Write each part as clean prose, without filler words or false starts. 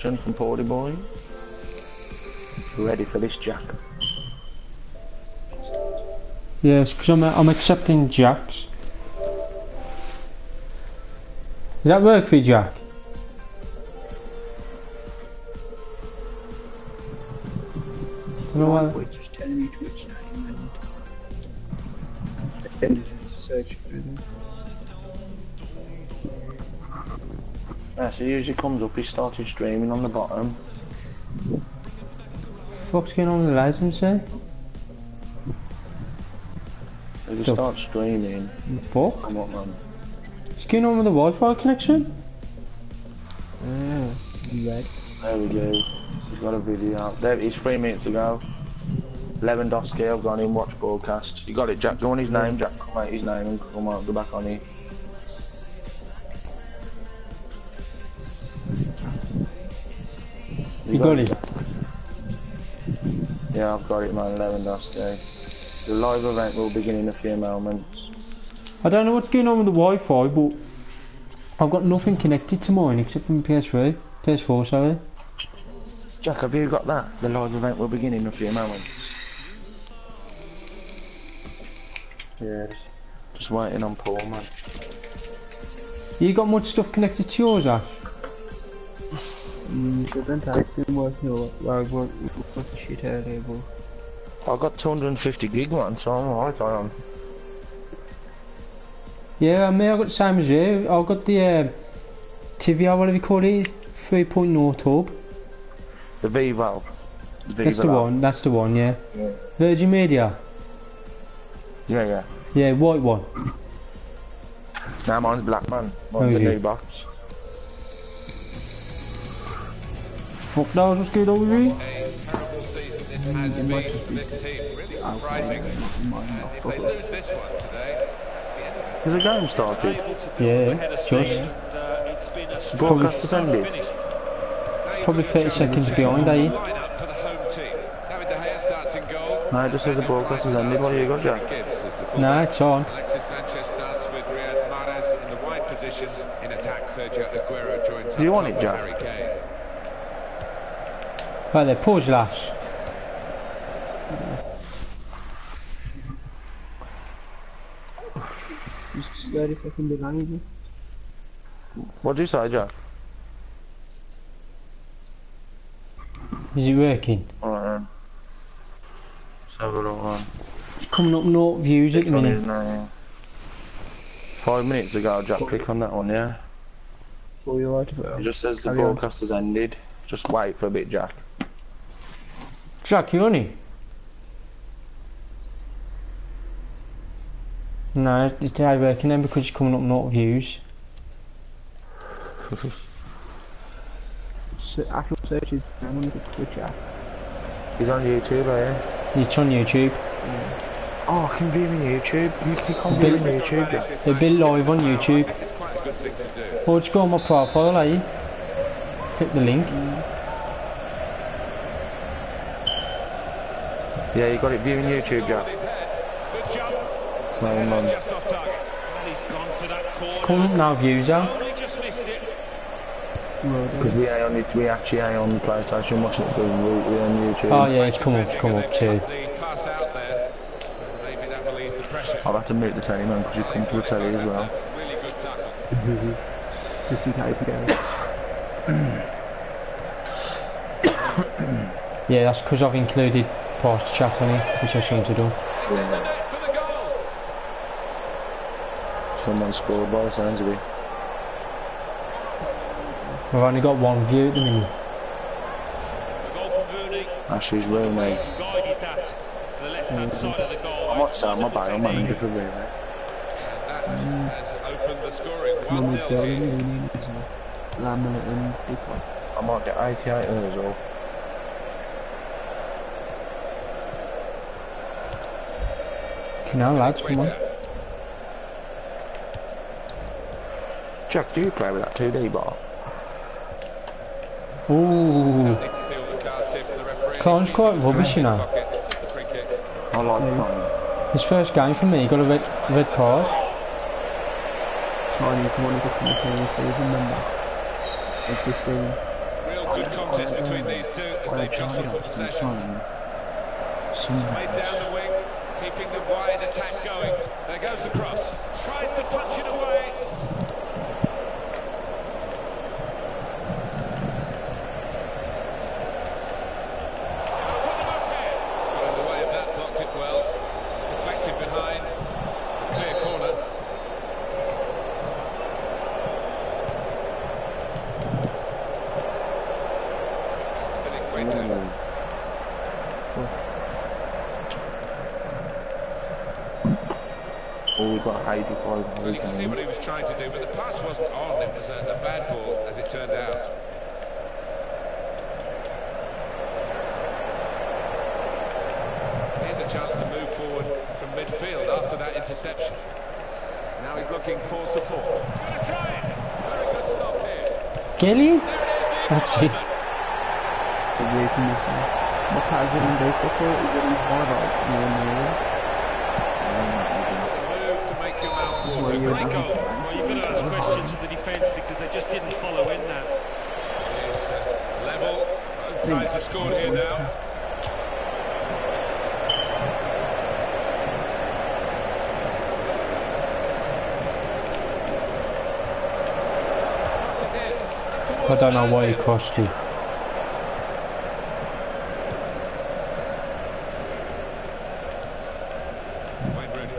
connection from Porty Boy. Ready for this, Jack? Yes, because I'm accepting Jack's. Does that work for you, Jack? I don't know why. Just telling me Twitch name and search through them. Yeah, so he usually comes up, he started streaming on the bottom. What's going on with the license, eh? So he starts streaming. Fuck? Come on, man. What's going on with the Wi-Fi connection? Right. There we go. He's got a video out. There, it's 3 minutes ago. Lewandowski, I've gone in, watch broadcast. You got it, Jack. Do you want his name, Jack? Come out his name and come out, go back on here. You got it? Yeah, I've got it, man. Lewandowski. The live event will begin in a few moments. I don't know what's going on with the Wi-Fi, but I've got nothing connected to mine except from PS3. PS4, sorry. Jack, have you got that? The live event will begin in a few moments. Yes. Just waiting on Paul, man. You got much stuff connected to yours, Ash? Shouldn't I been working or I worked with shit earlier, but I've got 250 gig one, so I'm alright on. Yeah, I mean, I've got the same as you. I've got the Tivia, whatever you call it, 3.0 tub. The Vivo. That's the one, that's the one, yeah. Virgin Media? Yeah. Yeah, white one. Now mine's black, man. Mine's the new box. Fuck knows what's going on with me? A terrible season this has been for this team. Really surprising. If they lose this one today, that's the end of it. Has the game started? Yeah, just. Broadcast has ended. Probably 30 seconds behind, are you? Lineup for the home team. David De Gea starts in goal. No, it just says the broadcast has ended. What do you got, Jack? Gibbs is the fullback. No, it's on. Alexis Sanchez starts with Riyad Mahrez in the wide positions. In attack, Sergio Aguero joins. Do you want up it, top Jack? with Harry Kane. Right there, pause Lash. just 30 seconds behind me. What do you say, Jack? Is it working? Alright then. Let's have a look on. It's coming up no views at the Click on his minute. name. 5 minutes ago, Jack, click on that one, yeah? So you're right about It just says the Carry on. broadcast has ended. Just wait for a bit, Jack. Jack, you on it? No, it's dead working then because it's coming up not views. Actual search is I'm on the Twitch app. He's on YouTube, are It's on YouTube. you? Oh, I can view him on YouTube. You click on view on YouTube, Jack. They'll be live on YouTube. It's quite a good thing to do. Or just go on my profile, eh? Click the link. Yeah, you got it viewing YouTube, Jack. Good jump. It's not even on. Just off target. And he's gone for that corner. Coming up now views out. Only just missed it. Because we actually ain't on the PlayStation watching it, because we're on YouTube. Oh yeah, it's come up too. The pass out there. Maybe that will ease the pressure. I'll have to mute the telly, man, because you come to the telly as well. Really good tackle. Just in case again. Yeah, that's because I've included past chat on it, which I shouldn't have done. He's in the net for the goal. Someone scored by the sounds of it. I've only got one view at the minute. The goal from Rooney. Ashley's Rooney. He's guided that to the left-hand side of the goal. I might say I'm not bad, I'm not in different Rooney. And that has opened the scoring. Mummy 1-0 Darling, lead. Rooney, Laminate and Dupont. I might get 88 as well. Now lads, come on. Jack, do you play with that 2D bar? Ooh, Need to see all the cards here from the referee. Clown's quite rubbish, you know. Pocket, the free kick. I like playing. His first game for me, he got a red card. Trying to come on and get from the same remember. It's just Real good contest between these two as they jostle for possession. Made down the wing, keeping the wide attack going. There goes the cross. Tries to punch it away. Put them up here. Got in the way of that, blocked it well. Deflected behind. Clear corner. Spinning Oh, we've got 85. Well, you can see what he was trying to do, but the pass wasn't on. It was a bad ball, as it turned out. Here's a chance to move forward from midfield after that interception. Now he's looking for support. He's going to try it. Very good stop here. Gilly? There it is. That's it. Away from this one. What has it in there for? Is it in hard out? No. It's a move to make your mouth water. Great goal. Well, you've got to ask questions of the defence because they just didn't follow in that. It's level. Both sides have scored here now. Passes in. I don't know why he crossed it. Wayne Rooney.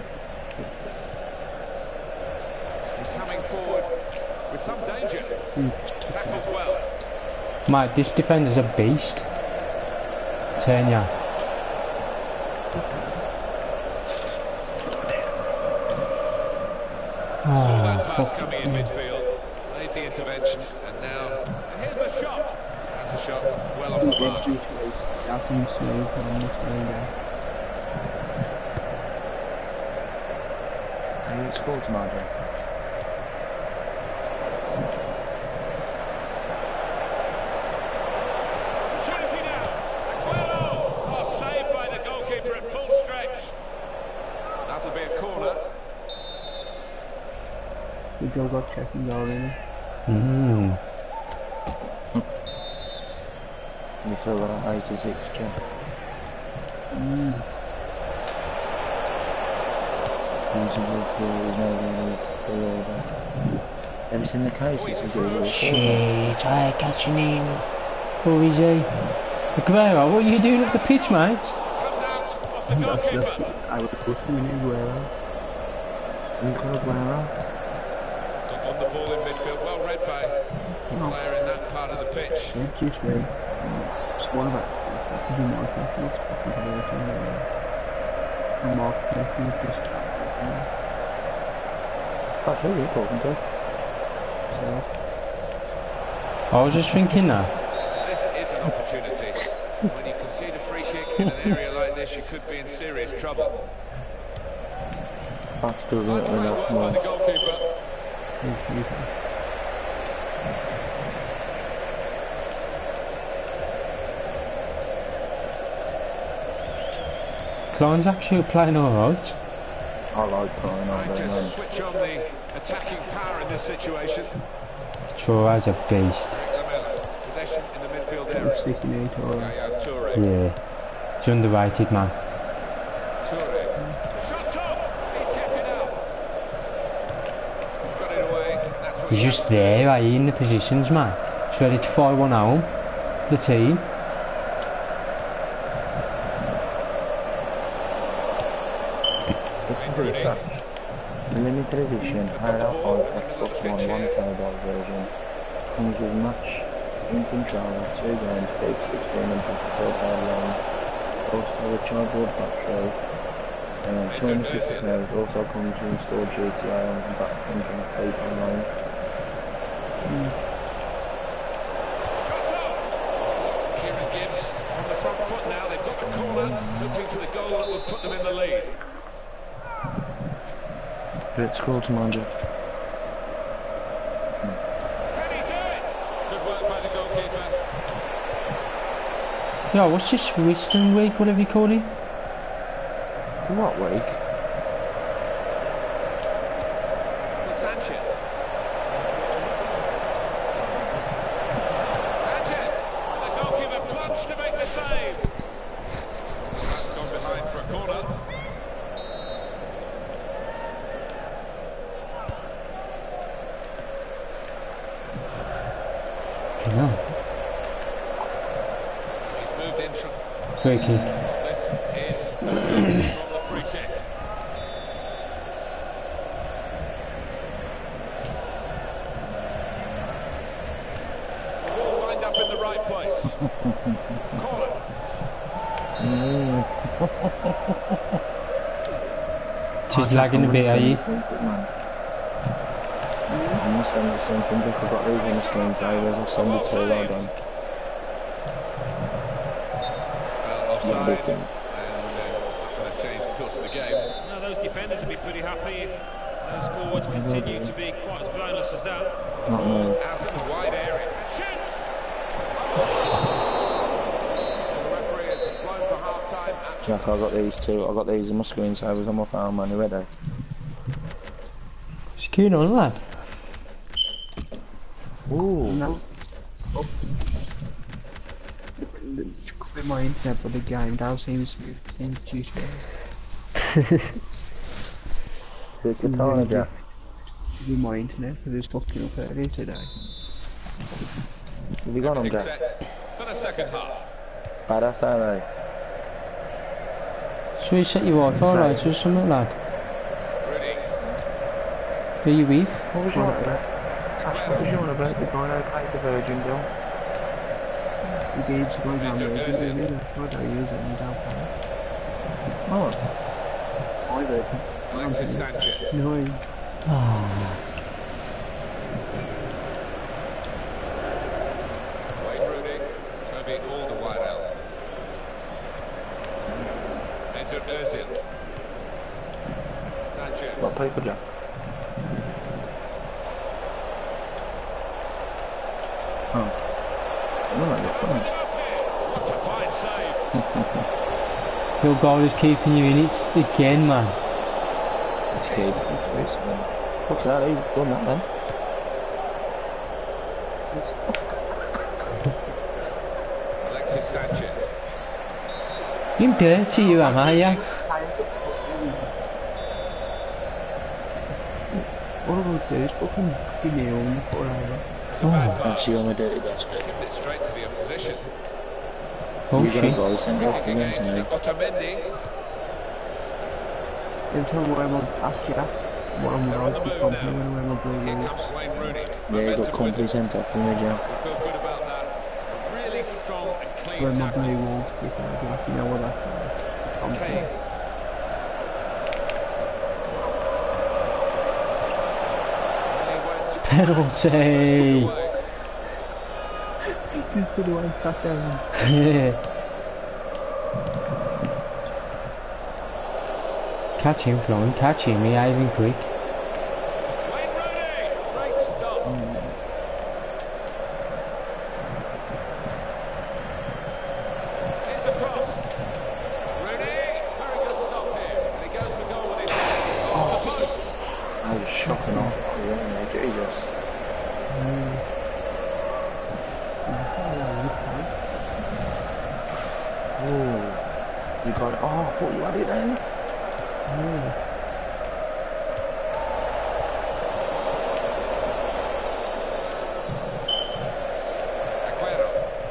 He's coming forward with some danger. Tackled well. Mate, this defender's a beast. Telling ya. Saw that Oh, pass fuck. coming in midfield. Made the intervention, and now and here's the shot. That's a shot well off the mark. After you slow from this way there. And he scored, Marjorie. Opportunity now. Aguero. Oh, saved by the goalkeeper at full stretch. That'll be a corner. The girl got checking already. You feel that on 86, Jim? Comes in with he's never going to move for the order. Have you seen the cases of the Shit, I catching him. Who is he? Aguero, what are you doing up the pitch, mate? Comes out off the goalkeeper. I was looking in Aguero. You've got Aguero? Got on the ball in midfield. Well read by the player in that part of the pitch. Yeah, just way. It's one of it. It's more technical stuff. More technical stuff. That's who you're talking to. I was just thinking that. This is an opportunity. When you concede a free kick in an area like this, you could be in serious trouble. That doesn't Nice great enough work by more. the goalkeeper. Klein's actually playing alright. I like crying out Trying there, to man. switch on the attacking power in this situation. Troy's a beast. Lamela, possession in the midfield area. 68 or Yaya Toure. Yeah. He's underrated, man. Toure. The shot's up. He's kept it out. He's got it away. And that's what He's he just has. there, in the positions, man. He's ready to fire one home. The team. Listen to the track. The limited edition Halo 5 Xbox One 1 version comes with match in controller, 2 games, FIFA 16 and Battlefield Hardline. Also a chargeable battery. 250 players also comes with installed GTA and Battlefield and FIFA Online. Shot's up. Kieran Gibbs on the front foot now. They've got the corner, looking for the goal that will put them in the lead. Let's go to Manja. Can he do it? Good work by the goalkeeper. Yo, what's this Wisdom Week, whatever you call it? What week? For Sanchez. Sanchez. hell. He's moved in. Free kick. This is from the free kick. All lined up in the right place. Corner. She's lagging a bit, are you? I'm gonna send the same thing. If I've got these on the screens, I'll send it to you. Well done. Well, offside. And it's not going to change the course of the game. Now those defenders will be pretty happy if those forwards continue to be quite as blameless as that. Not me. Out in the wide area. Shoots! The referee has blown for half-time. Jack, I got these two. I got these on my screen savers on my phone, man. You ready? She's keen on, lad. Ooh. No. Could be my internet for the game. That seems smooth. Seems juicy. Take your time, Jack. Could be my internet because it's fucking up early today. Have you got them, Jack? Set for the second half. Badass, aren't Should we set your Wi-Fi lights or something, lad? Rooney. Who you with? What was you on about? Ash, what was you on about? The guy that played the Virgin Bill? The game's going down there. I don't use it and don't play. Oh. I do. Alexis Sanchez. No. Oh, Wayne Rooney. Toby Alderweireld. Mesut Ozil. Sanchez. What paper, Jack? Oh. No, no, you're fine. What a fine save. your goal is keeping you in it again, man. It's kid. Fuck that, you've done that then. Alexis Sanchez. You're dirty, you am, are you? All I'm going to do is fucking give me on forever. It's a bad pass. Actually, on a dirty bastard. Giving it straight to the opposition. Oh You're gonna shit. go, send it off Kicking again to me. against Otamendi. Every time I wear my actually that's what I'm They're on the wearing. move When I wear my blue Here jeans. comes Wayne Rooney. Yeah, you got Momentum with complete him. sent off from me, Jack. We feel good about that. A really strong and Wear clean my tackle. blue walls because I don't know what that's Kane. Penalty. Just the one sat down. Yeah. Catch him, Florian. Catch him. He ain't even quick. Wayne Rooney. Great stop. Here's the cross. Rooney. Very good stop here. And he goes for goal with it. Off the post. I was shocking off. Yeah, Jesus. Oh, you got it. Oh, I thought you had it then. Aguero.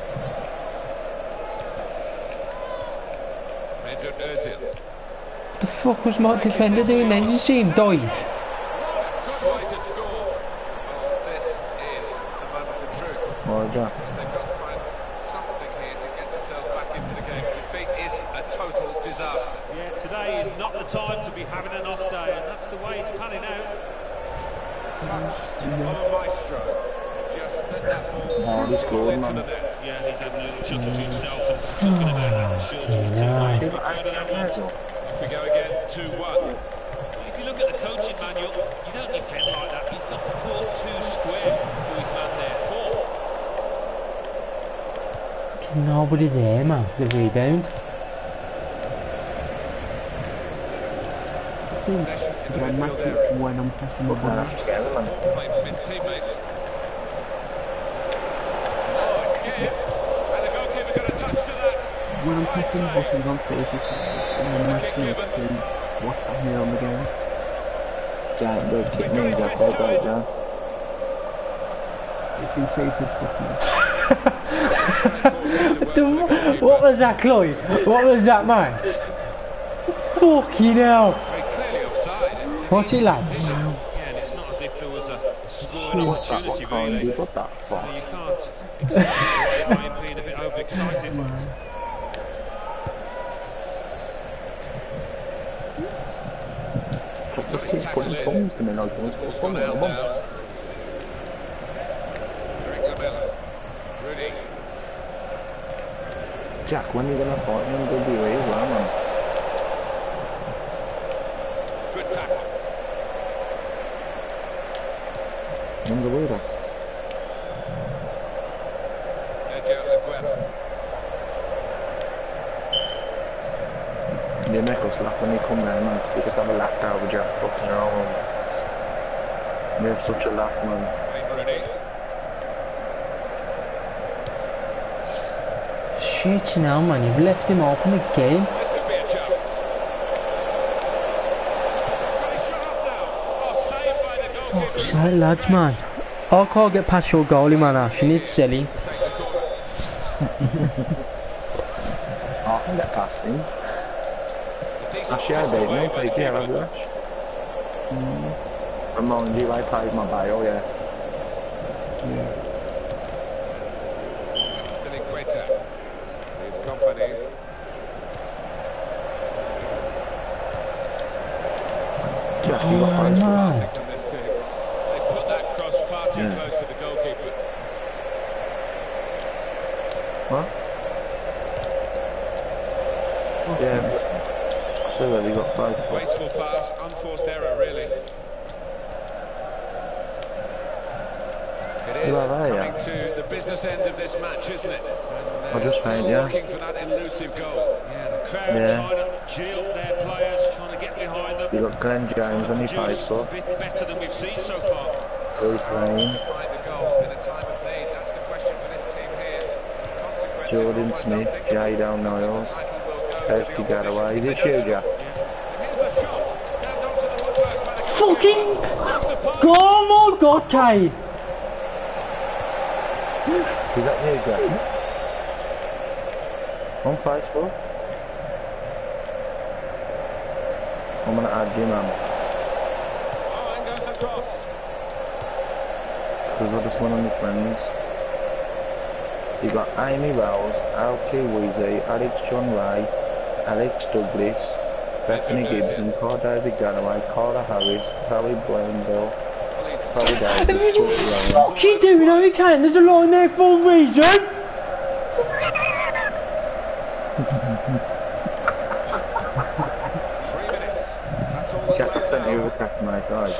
Mesut Ozil. What the fuck was my defender doing then? Did you see him dive? Good way to score. Well, this is the moment of truth. Oh, Jack. Because they've got to find something here to get themselves back into the game. Defeat is a total disaster. Yeah, today is not the time to be having an off day, and that's the way it's panning out. Touch of a maestro. Just let that ball Oh, he's roll good, into man. the net. Yeah, he's having a little chuckle to himself and talking about that short to his teammates. You We've got got to have one. Off we go again, 2-1. If you look at the coaching manual, you don't defend like that. He's got to put too square to his man there. Poor. Nobody there, man, for the rebound. Possession in the When midfield area. when I'm pressing my Man, button. that's just getting man. Playing from his teammates. Oh, it's Gibbs. And the goalkeeper got a touch to that. When I'm Right pressing side. buttons on 30 seconds, and I'm actually seeing what's happening on the game. Jack, don't kick me, Jack. I'll go, Jack. It's been saved for fucking What was that, Chloe? What was that, mate? Fucking hell. Very clearly offside. What's it, lads? Yeah, and it's not as if there was a scoring What that opportunity, what kind really. of what that So for? you can't expect Ryan being a bit overexcited. Just keep putting thumbs to me like what's Ball's going gone out on? now. Eric Lamela. Rooney. Jack, when are you gonna fight me in WWE as well, man? Good tackle. When's the leader? Sergio Aguero. You make us laugh when you come there, man. You just have a laugh out with Jack fucking hell. We have such a laugh, man. Wayne Rooney. Shit now, man. You've left him open again. This could be a chance. Got his shot off now. Oh, saved by the goalkeeper. Fuck's sake, lads, man. I can't get past your goalie, man. Ash. You need selling. Take the corner. I can get past him. A decent Actually, I fist don't away know. by the Take care of keeper. that. Remind you, I played my bio, yeah. Delinqueta. His company. Jack, you got eyes for that. Classic from this team. They put that cross far too Yeah. close to the goalkeeper. What? Yeah. So that you got 5 points. Wasteful pass, unforced error, really. It is Well, there you coming are. to the business end of this match, isn't it? And I just still found, yeah. looking for that elusive goal. Yeah, the crowd Yeah. trying to jilt their players, trying to get behind them. You got Glenn Jones on your Juice face, a so bit better than we've seen so far. Bruce Lane, To find the goal in a time of need, that's the question for this team here. Consequences Jordan almost Smith, unthinkable, Jadon Niles, because the title will go to Kirsty the opposition Galloway. if Is they it don't you, score. Jack? And here's the shot, turned onto the woodwork by the Fucking goalkeeper. go, oh my God, Kate. Is that you, Jack? On Facebook? I'm gonna add you, man. Oh, and goes across. Because I just went on your friends. You got Amy Wells, Alki Weezy, Alex John Ray, Alex Douglas, Bethany Gibson, Carl David Galloway, Carla Harris, Chloe Blainville, Chloe Davis, Scott Ryan. Fuck you doing, Harry Kane? There's a line there for a reason. 3 minutes. That's all that's Jack left sent you now. a crack, mate, guys.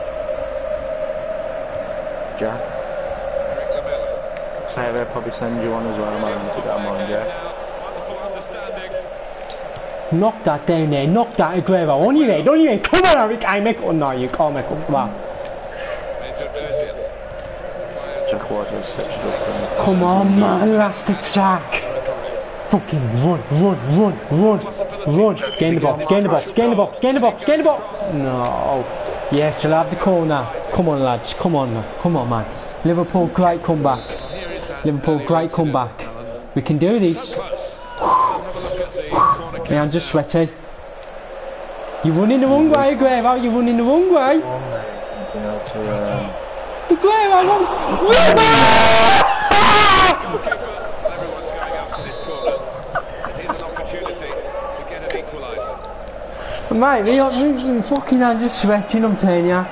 Jack, Eric Lamela. Sarah probably send you one as well, man, if you don't mind, Jack. Wonderful understanding. Knock that down there. Knock that Aguero. On your head. On your head. Come on, Harry Kane. Make it. Oh, no, you can't make up for that. Mesut Özil. Jack White was such a good friend. Come on, man. Last attack. Fucking run, run, run, run, run. Get in the box. Get in the box. Get in the box. Get in the box. Get in the box. No. Yes, you'll have the corner. Come on, lads. Come on, man. Come on, man. Liverpool, great comeback. Here is that Liverpool, earlier great incident, comeback. Alan. We can do So this. close. Have a look at the corner kick Yeah, I'm just now. sweaty. You're running the wrong way, Aguero. You're running the wrong way. You know, to, Aguero, wrong. Well, everyone's going up to this corner. It is an opportunity to get an equaliser. Mate, me fucking hands are sweating, I'm telling you.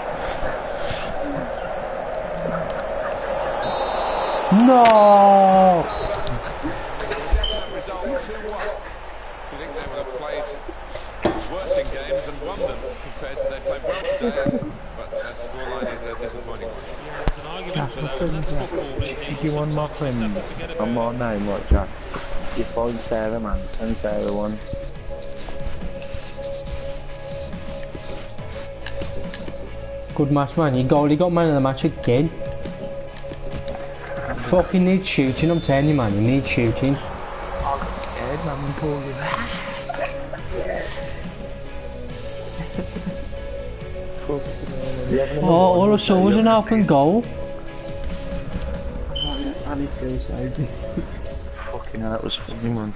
No! Definite result 2-1. You think they would have played worse in games and won them compared to they played well today, but their scoreline is a disappointing one. Yeah, there's an argument for that. That's football, isn't it? if you want my friends, Forget about I'm more name, what, Jack? You find Sarah, man. Send Sarah one. Good match, man. Your goalie got man of the match again. Fucking need shooting, I'm telling you, man. You need shooting. I got scared, man, when Paul did that. You having a Oh, all I saw was an open goal. And man is so saved. Fucking hell, that was funny, man.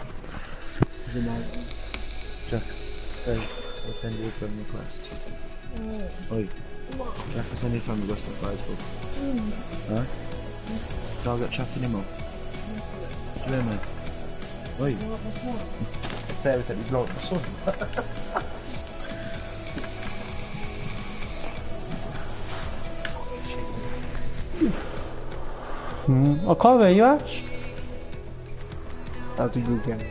Jack, I'll send you a friend request. Oi, Jack, I'll send you a friend request on Facebook. Huh? I'll get chatting him up. What do you mean? Oi. Sarah said he's not my son. I can't hear you, Ash. That's a good game.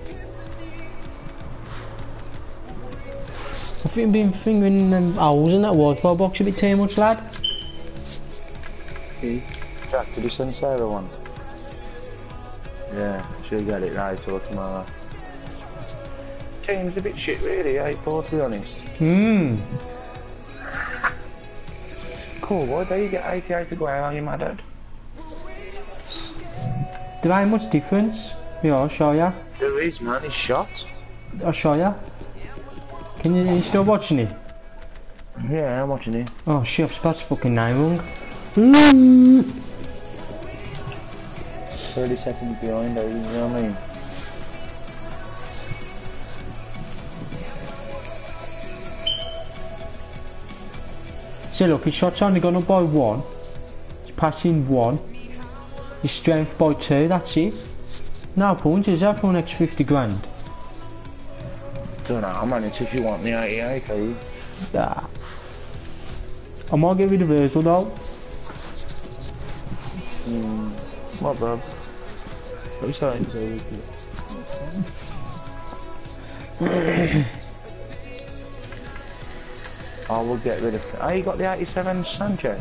I think I've been fingering them holes in that Wi-Fi box a bit too much, lad. Jack, did you send Sarah one? Yeah, she'll get it right or tomorrow. Team's a bit shit really, eh, Paul, to be honest. Cool, why do you get 88 to go out, are you mad at? There ain't much difference. Yeah, I'll show ya. There is, man, he's shot. I'll show ya. You still watching it? Yeah, I'm watching it. Oh shit, I've spelled his fucking name wrong. 30 seconds behind, you know what I mean? See look, his shot's only gone up by 1. His passing 1. His strength by 2, that's it. No points, is that for an extra 50 grand? Don't know, man, it's if you want the 88, are you? Nah. I might get rid of Virgil though. Not bad. What are you saying? I will get rid of... Oh, you got the 87 Sanchez?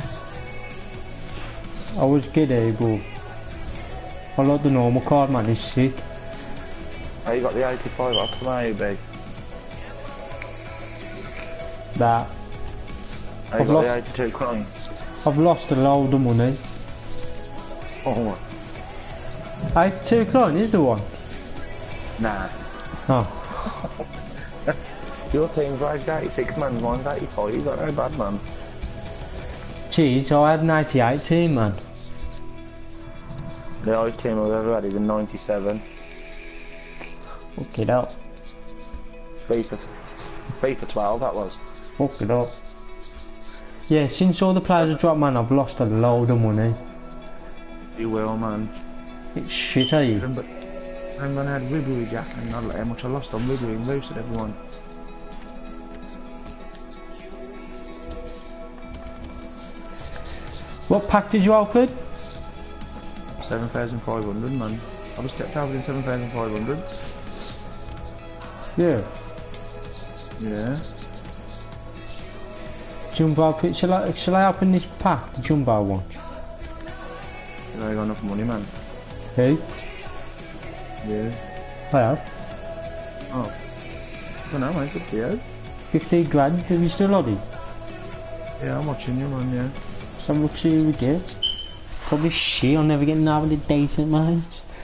I was giddy, but I like the normal card, man, he's sick. Oh, you got the 85 off the maybe? That. Oh, you got the 82 coins? I've lost a load of money. Oh, 82 clone is the one? nah. Oh. Your team's like 86 man, mine's 85, you got no bad man. Jeez, I had an 88 team, man. The highest team I've ever had is a 97. Fuck it up. FIFA 12 that was. Fuck it up. Yeah, since all the players have dropped, man, I've lost a load of money. You will, man. It's shit, eh? Remember when I had Ribery, Jack, and not how much I lost on Ribery and roasted everyone. What pack did you open? 7,500, man. I was kept averaging 7,500. Yeah. Yeah. Jumbo outfit. Shall I open this pack, the Jumbo one? I got enough money, man. Hey? Yeah. I have. Oh. I don't know, mate. Good for you. 50 grand, have you still got it? Yeah, I'm watching you, man, yeah. So much we get. Probably shit, I'll never get nobody decent, mate.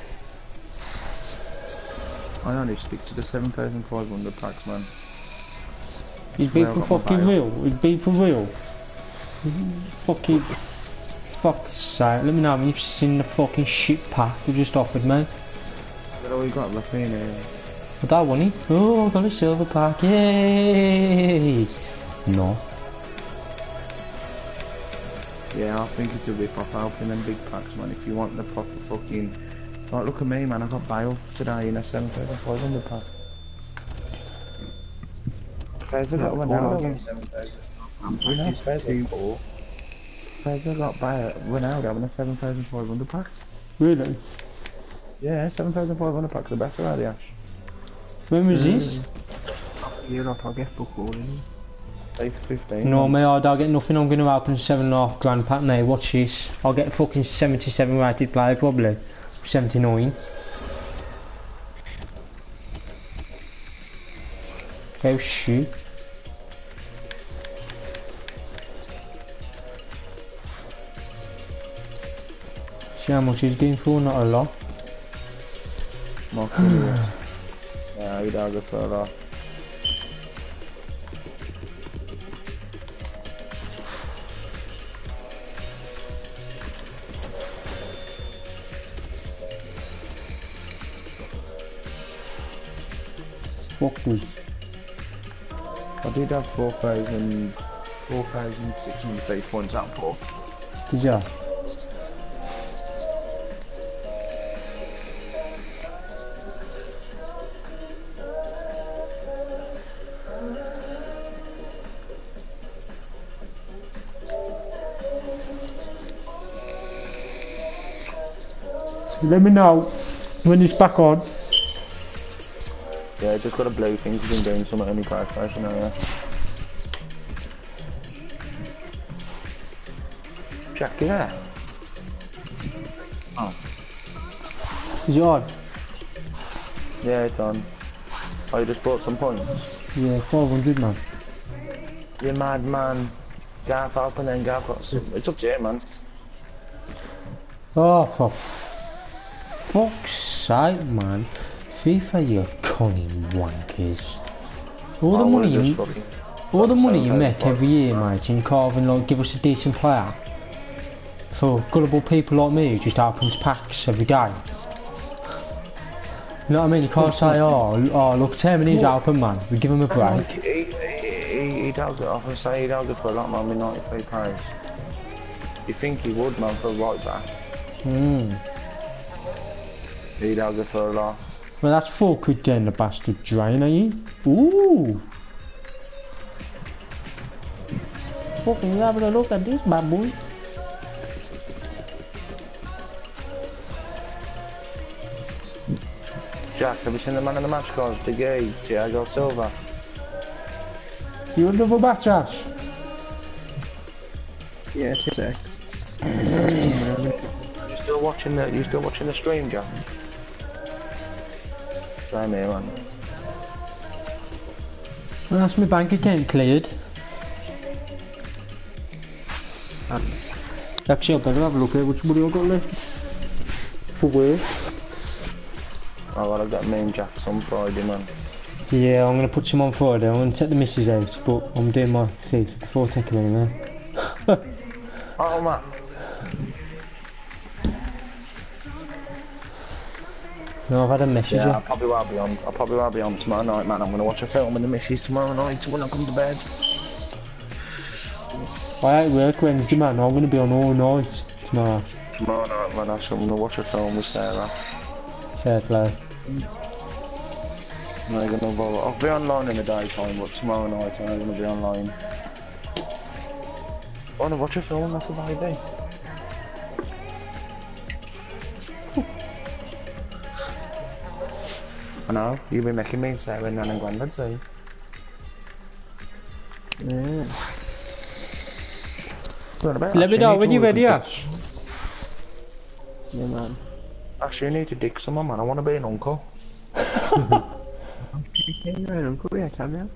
I only stick to the 7,500 packs, man. He's being for fucking real. He's being for real. Fucking... Fuck's sake, let me know when you've seen the fucking shit pack you just offered me. But all you got left in here. I don't want it. Oh, I got a silver pack, yay! No. Yeah, I think it's a rip-off opening them big packs, man. If you want the proper fucking... Like, look at me, man. I got Bale today in a 7,500 pack. Fez got one out in 7,000. Fez got Ronaldo in a 7,500 pack. Really? Yeah, 7,500 packs are better, are they, Ash? When was this? Europe, I'll get football in. Say 15. No, mate, I don't get nothing. I'm going to open 7.5 grand pack now. Watch this. I'll get a fucking 77 rated player, probably. 79. Oh shit. See how much he's going for? Not a lot. Not curious. Yeah, he'd have go for a lot. Fuck me. I did have 4,603 points out for. Did ya? Let me know when it's back on. Yeah, just got a blue thing, he's been doing something on my PlayStation now, yeah. Jack, yeah. Oh. Is it on? Yeah, it's on. Oh, you just bought some points? Yeah, 500 man. You mad man. Garth up and then Garth got some. It's up to you, man. Oh, for fuck's sake, man. FIFA, you cunning wankers. All the money you make every year, mate, and you can't even like give us a decent player. For gullible people like me who just opens packs every day. You know what I mean? You can't say, oh look, Termin's open, man. We give him a break. He'd have it off and say he'd have it for a lot, man, with 93 pounds. You think he would, man, for a right back? He'd have it for a lot. Well, that's 4 quid down the bastard drain, are you? Ooh! Fucking having a look at this, bad boy. Jack, have you seen the man in the match cards? De Gea, Thiago Silva. You want double back, Josh? Yeah, it's a You still watching the stream, Jack? Same here, man. Well, that's my bank account cleared. Actually, I better have a look at which money I've got left. For where? I gotta get me and Jack on Friday, man. Yeah, I'm gonna put some on Friday. I'm gonna take the missus out, but I'm doing my thing before taking any, man. Oh, man. No, I've had a message. Yeah, I'll probably won't be on tomorrow night, man. I'm gonna watch a film with the missus tomorrow night when I come to bed. I ain't work Wednesday, man. I'm gonna be on all night tomorrow. Tomorrow night, man, I'm gonna watch a film with Sarah. Fair play. I'm not gonna bother. I'll be online in the daytime, but tomorrow night I'm gonna be online. I wanna watch a film, that's what I do. I know, you've been making me say when Nan and Grandad say. Yeah. Let me know when you're ready, Ash. Yeah, man. Actually, you need to dig someone, man. I wanna be an uncle. You're an uncle, yeah, come here.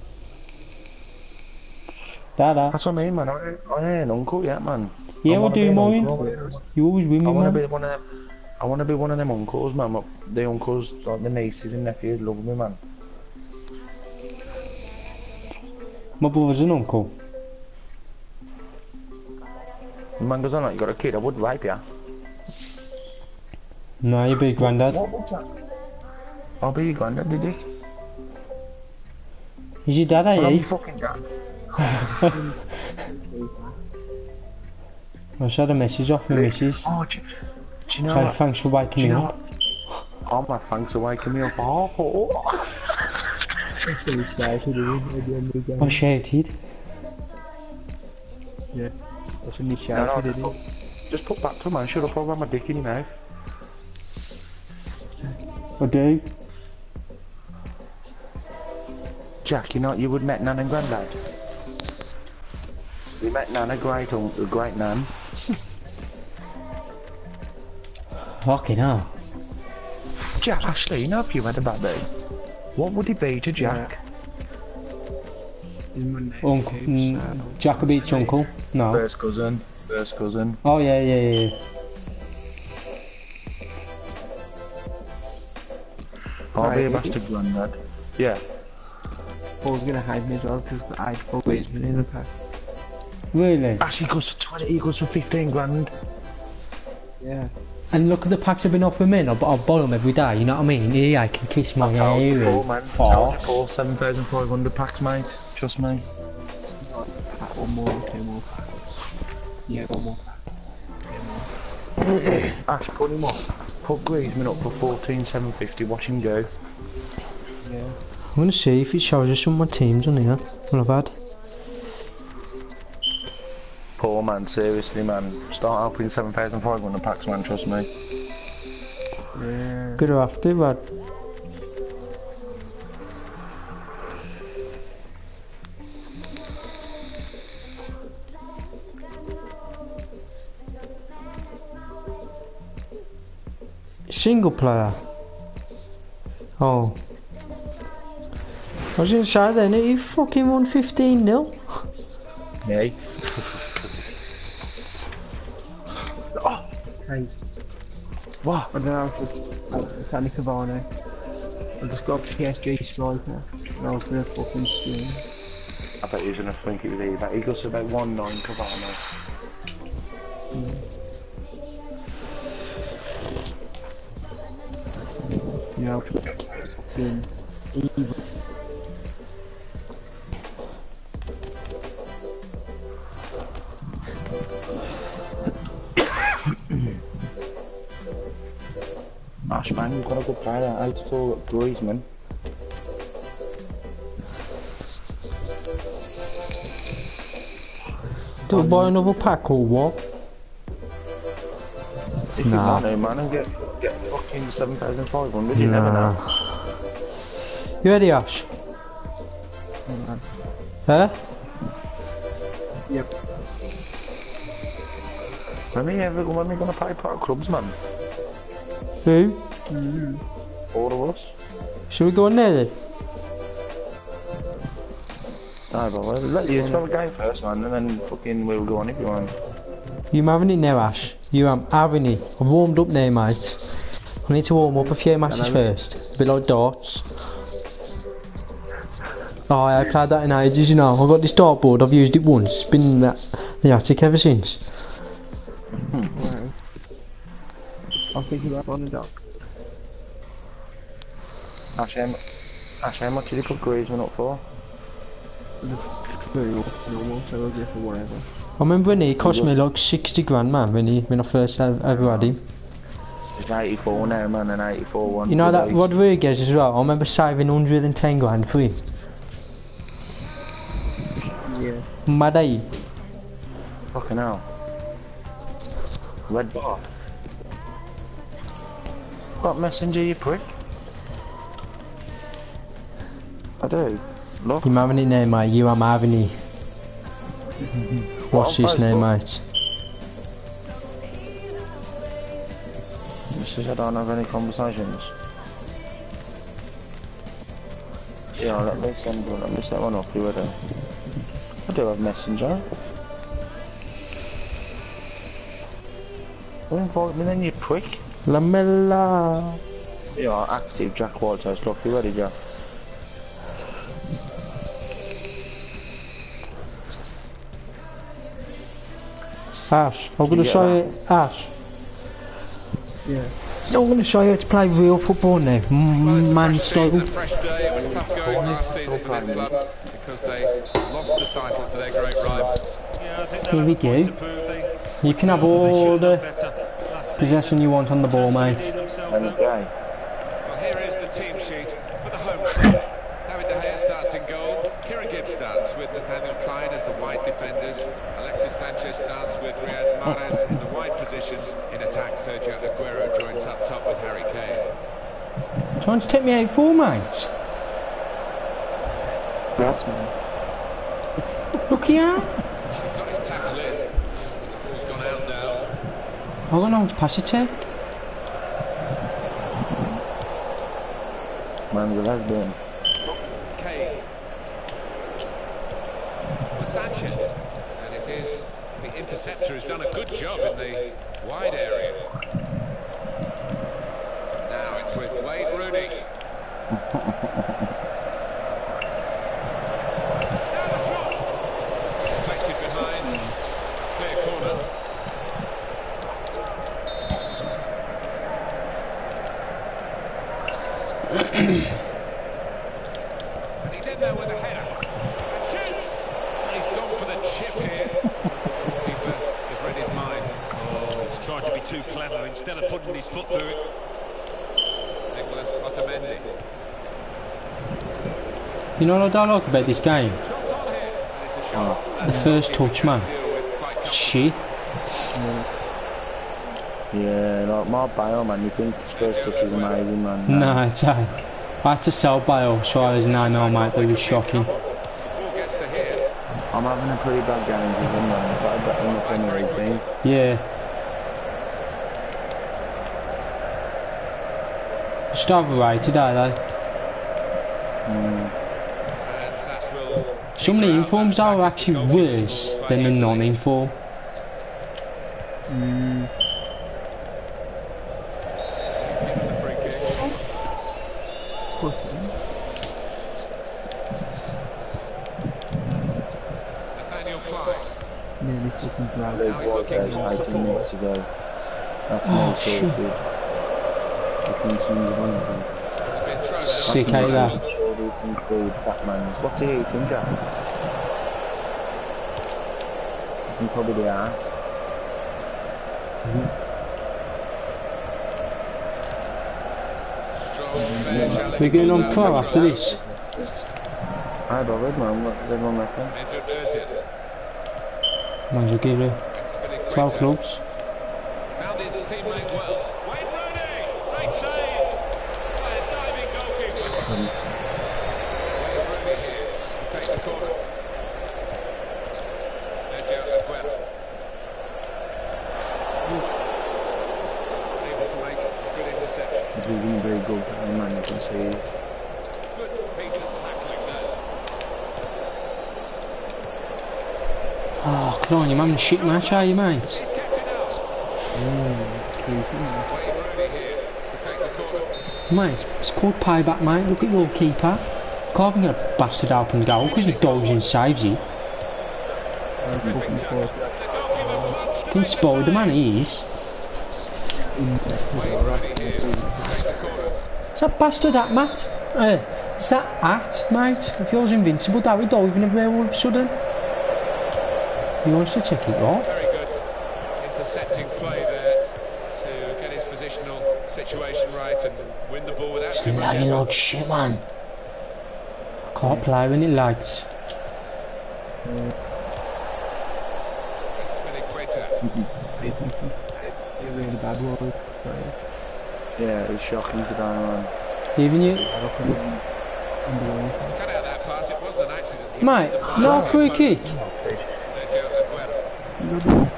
Dada. That's what I mean, man. I ain't an uncle yet, man. Yeah, what do you mind? You always with me, I wanna man. be one of them. I wanna be one of them uncles, man. The uncles, like the nieces and nephews, love me, man. My brother's an uncle. The man goes on like you got a kid. I would rape ya. No, you be granddad. What was that? I'll be your granddad, did you? Is your dad, I'll are be you? fucking dad. I just had a message off my missus. Oh, do you know So what? thanks for waking me up. Oh, my thanks for waking me up. Oh. I shouted. Yeah. That's when you No, shouted, no, didn't you? just put back to man. Shut up, I'll have my dick in your mouth. I do. Jack, you know you would met Nan and Grandad. We met Nan, a great Nan. Fucking hell. Jack, actually, you know if you had a baby, what would it be to Jack? Uncle. Jacobete's uncle? No. First cousin. Oh, yeah. I'll be a bastard granddad. Yeah. Paul's gonna hide me as well because I always been in the pack. Really? Actually, he goes for 20. He goes for 15 grand. Yeah. And look at the packs I've been offering men. I'll buy them every day, you know what I mean? Yeah, I can kiss my hair. man. Told you, Paul, 7,500 packs, mate. Trust me. Pack one more, two more packs. Yeah, one more pack. Ash, put him up. Put Griezmann up for 14,750. Watch him go. Yeah. I'm gonna see if it shows us some of my teams on here. What I've had. Poor man, seriously, man. Start opening 7,500 packs, man. Trust me. Yeah. Good after, but. Single player. Oh. I was gonna say then, you fucking won 15-0. Hey. Oh! Hey, What? I don't know if Danny Cavani. I just got a PSG striker. And I was gonna fucking steam. I bet he's gonna think it was either. He goes about 1-9 Cavani. You know, fucking evil. Ash, man, you've got a good player. 84 Griezmann. Do I buy another pack or what? If Nah. you want to, man, and get fucking 7,500, you never know. You ready, Ash? Huh? Yep. When are we gonna pay part clubs, man? Who? All of us? Should we go on there then? No, but we'll let you have a game first, man, and then fucking we'll go on if you want. You having it now, Ash? You having it? I've warmed up now, mate. I need to warm up a few matches first. A bit like darts. Oh, I played that in ages, you know. I've got this dartboard, I've used it once. It's been in the attic ever since. Wow. I'll think about on the dock. Ash, how much did you put Griezmann up for? Very normal, so I'll go for whatever. I remember when he cost me like 60 grand, man, when I first ever had him. He's 84 now, man, and 84 one. You know that Rodriguez as well, I remember saving 110 grand for him. Yeah. Mad at you. Fucking hell. Red bar. What messenger, you prick? I do. Look. You having it now, mate? You am having it. What's his name, mate? This is I don't have any conversations. Yeah, let me set one up, you ready? I do have messenger. Don't invite me then, you prick. Lamella. You are active, Jack Walters. Look, you ready, Jack? Ash, I'm gonna show you. Ash. Yeah. I'm gonna show you how to play real football now. Man style. A fresh day. It was tough going last season for this club because they lost the title to their great rivals. Yeah, I think Here we go. You can have all the possession you want on the ball, mate. And the guy. Well, here is the team sheet for the home side. David De Gea starts in goal. Kieran Gibbs starts with Nathaniel Klein as the wide defenders. Alexis Sanchez starts with Riyad Mahrez in the wide positions. In attack, Sergio Aguero joins up top with Harry Kane. Trying to take me out for, mate. That's man. Look here. He's got his tackle in. The ball's gone out now. I don't know how to pass it to. Man's a lesbian. Kane. For Sanchez. And it is the interceptor who's done a good job in the wide area. Now it's with Wayne Rooney. Now the shot! Deflected behind. Clear corner. He's gone for the chip here. The keeper has read his mind. Oh, he's tried to be too clever instead of putting his foot through it. Nicholas Otamendi. You know what I like about this game? Shots on here. And it's a shot. The first touch, man. Deal with quite comfortably. Shit. Yeah, like Mark Bale, man, you think his first touch is amazing, man. Nah, it's I had to sell Bale, so I was 9-0, mate. That was shocking. The ball gets to here. I'm having a pretty bad game with him, man. I've got to bet him up in everything. Yeah. Just overrated, are they? And that will Some of the peter out informs that are attack as actually the goalkeeper's worse ball than the quite easily. non-inform. Given the free kick. Nathaniel Clyde. Nearly fucking drowned. Luke he's looking Walters, for 18 support. minutes ago. That's Oh, more shit. sorted. Looking some of them. Been thrown out. Sick, eh, that? Surely eating food, fat man. What's he eating, Jack? I think probably the ass. Strong, fair challenge. We're going on Goes pro out. after this. Hi, bothered, man. What does everyone reckon? Mesut Ozil. Might as well give it Spinning 12 Quetta. clubs. Found his teammate well. Wayne Rooney. Great save. By a diving goalkeeper. Wayne Rooney here to take the corner. Sergio Aguero. Able to make a good interception. He's been very good, man. You can see. Good piece of tackling there. Oh, Klein, you're having a shit match, are you, mate? He's kept it out. Wayne Rooney here to take the corner. Mate, it's called payback, mate. Look at your keeper. Can't even get a bastard open goal because he dives and saves you. The goalkeeper plunged to Can make the spoil the save. man he is. Wayne Rooney here to take the corner. Is that bastard at, Matt? Is that at, mate? If yours invincible, that would diving everywhere all of a sudden. He wants to take it off. Very good intercepting play there to get his positional situation right and win the ball without too much Lagging effort. like shit, man. I can't play when it lags. Spinning Quetta. You're really bad world. Yeah, it's shocking today, man. Even you, He's cut out that pass, it wasn't an accident. He mate. made the pass. No free kick. Sergio Aguero.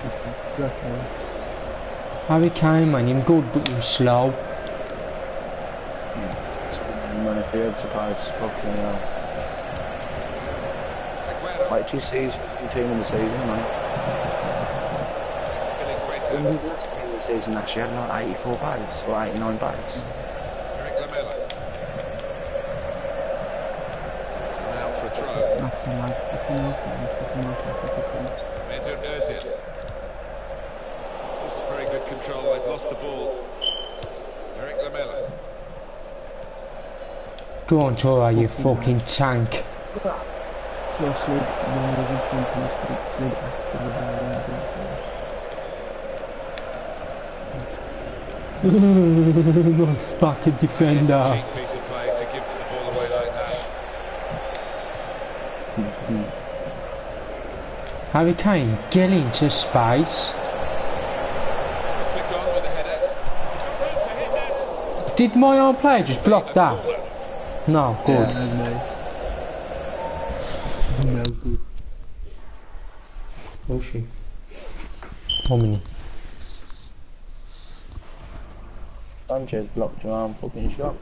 Harry Kane, man, you're good, but you're slow. Man, if he had to play, it's fucking hell. Aguero. Like, do you see his fucking team in the season, man? Spinning In Quetta. his last team in the season, actually, had like 84 bags, or 89 bags. Eric Lamela. It's gone out for a throw. Mesut Ozil. Wasn't very good control, they've lost the ball. Eric Lamela. Go on, Tora, you fucking tank. Nice back It's a defender. cheap piece of play to give the ball away like that. Harry Kane, get into space. Flick on with the header. Got room to hit this. Did my own player just block that? No, good. No good. Oh shit. 1 minute. Sanchez blocked your arm fucking shot.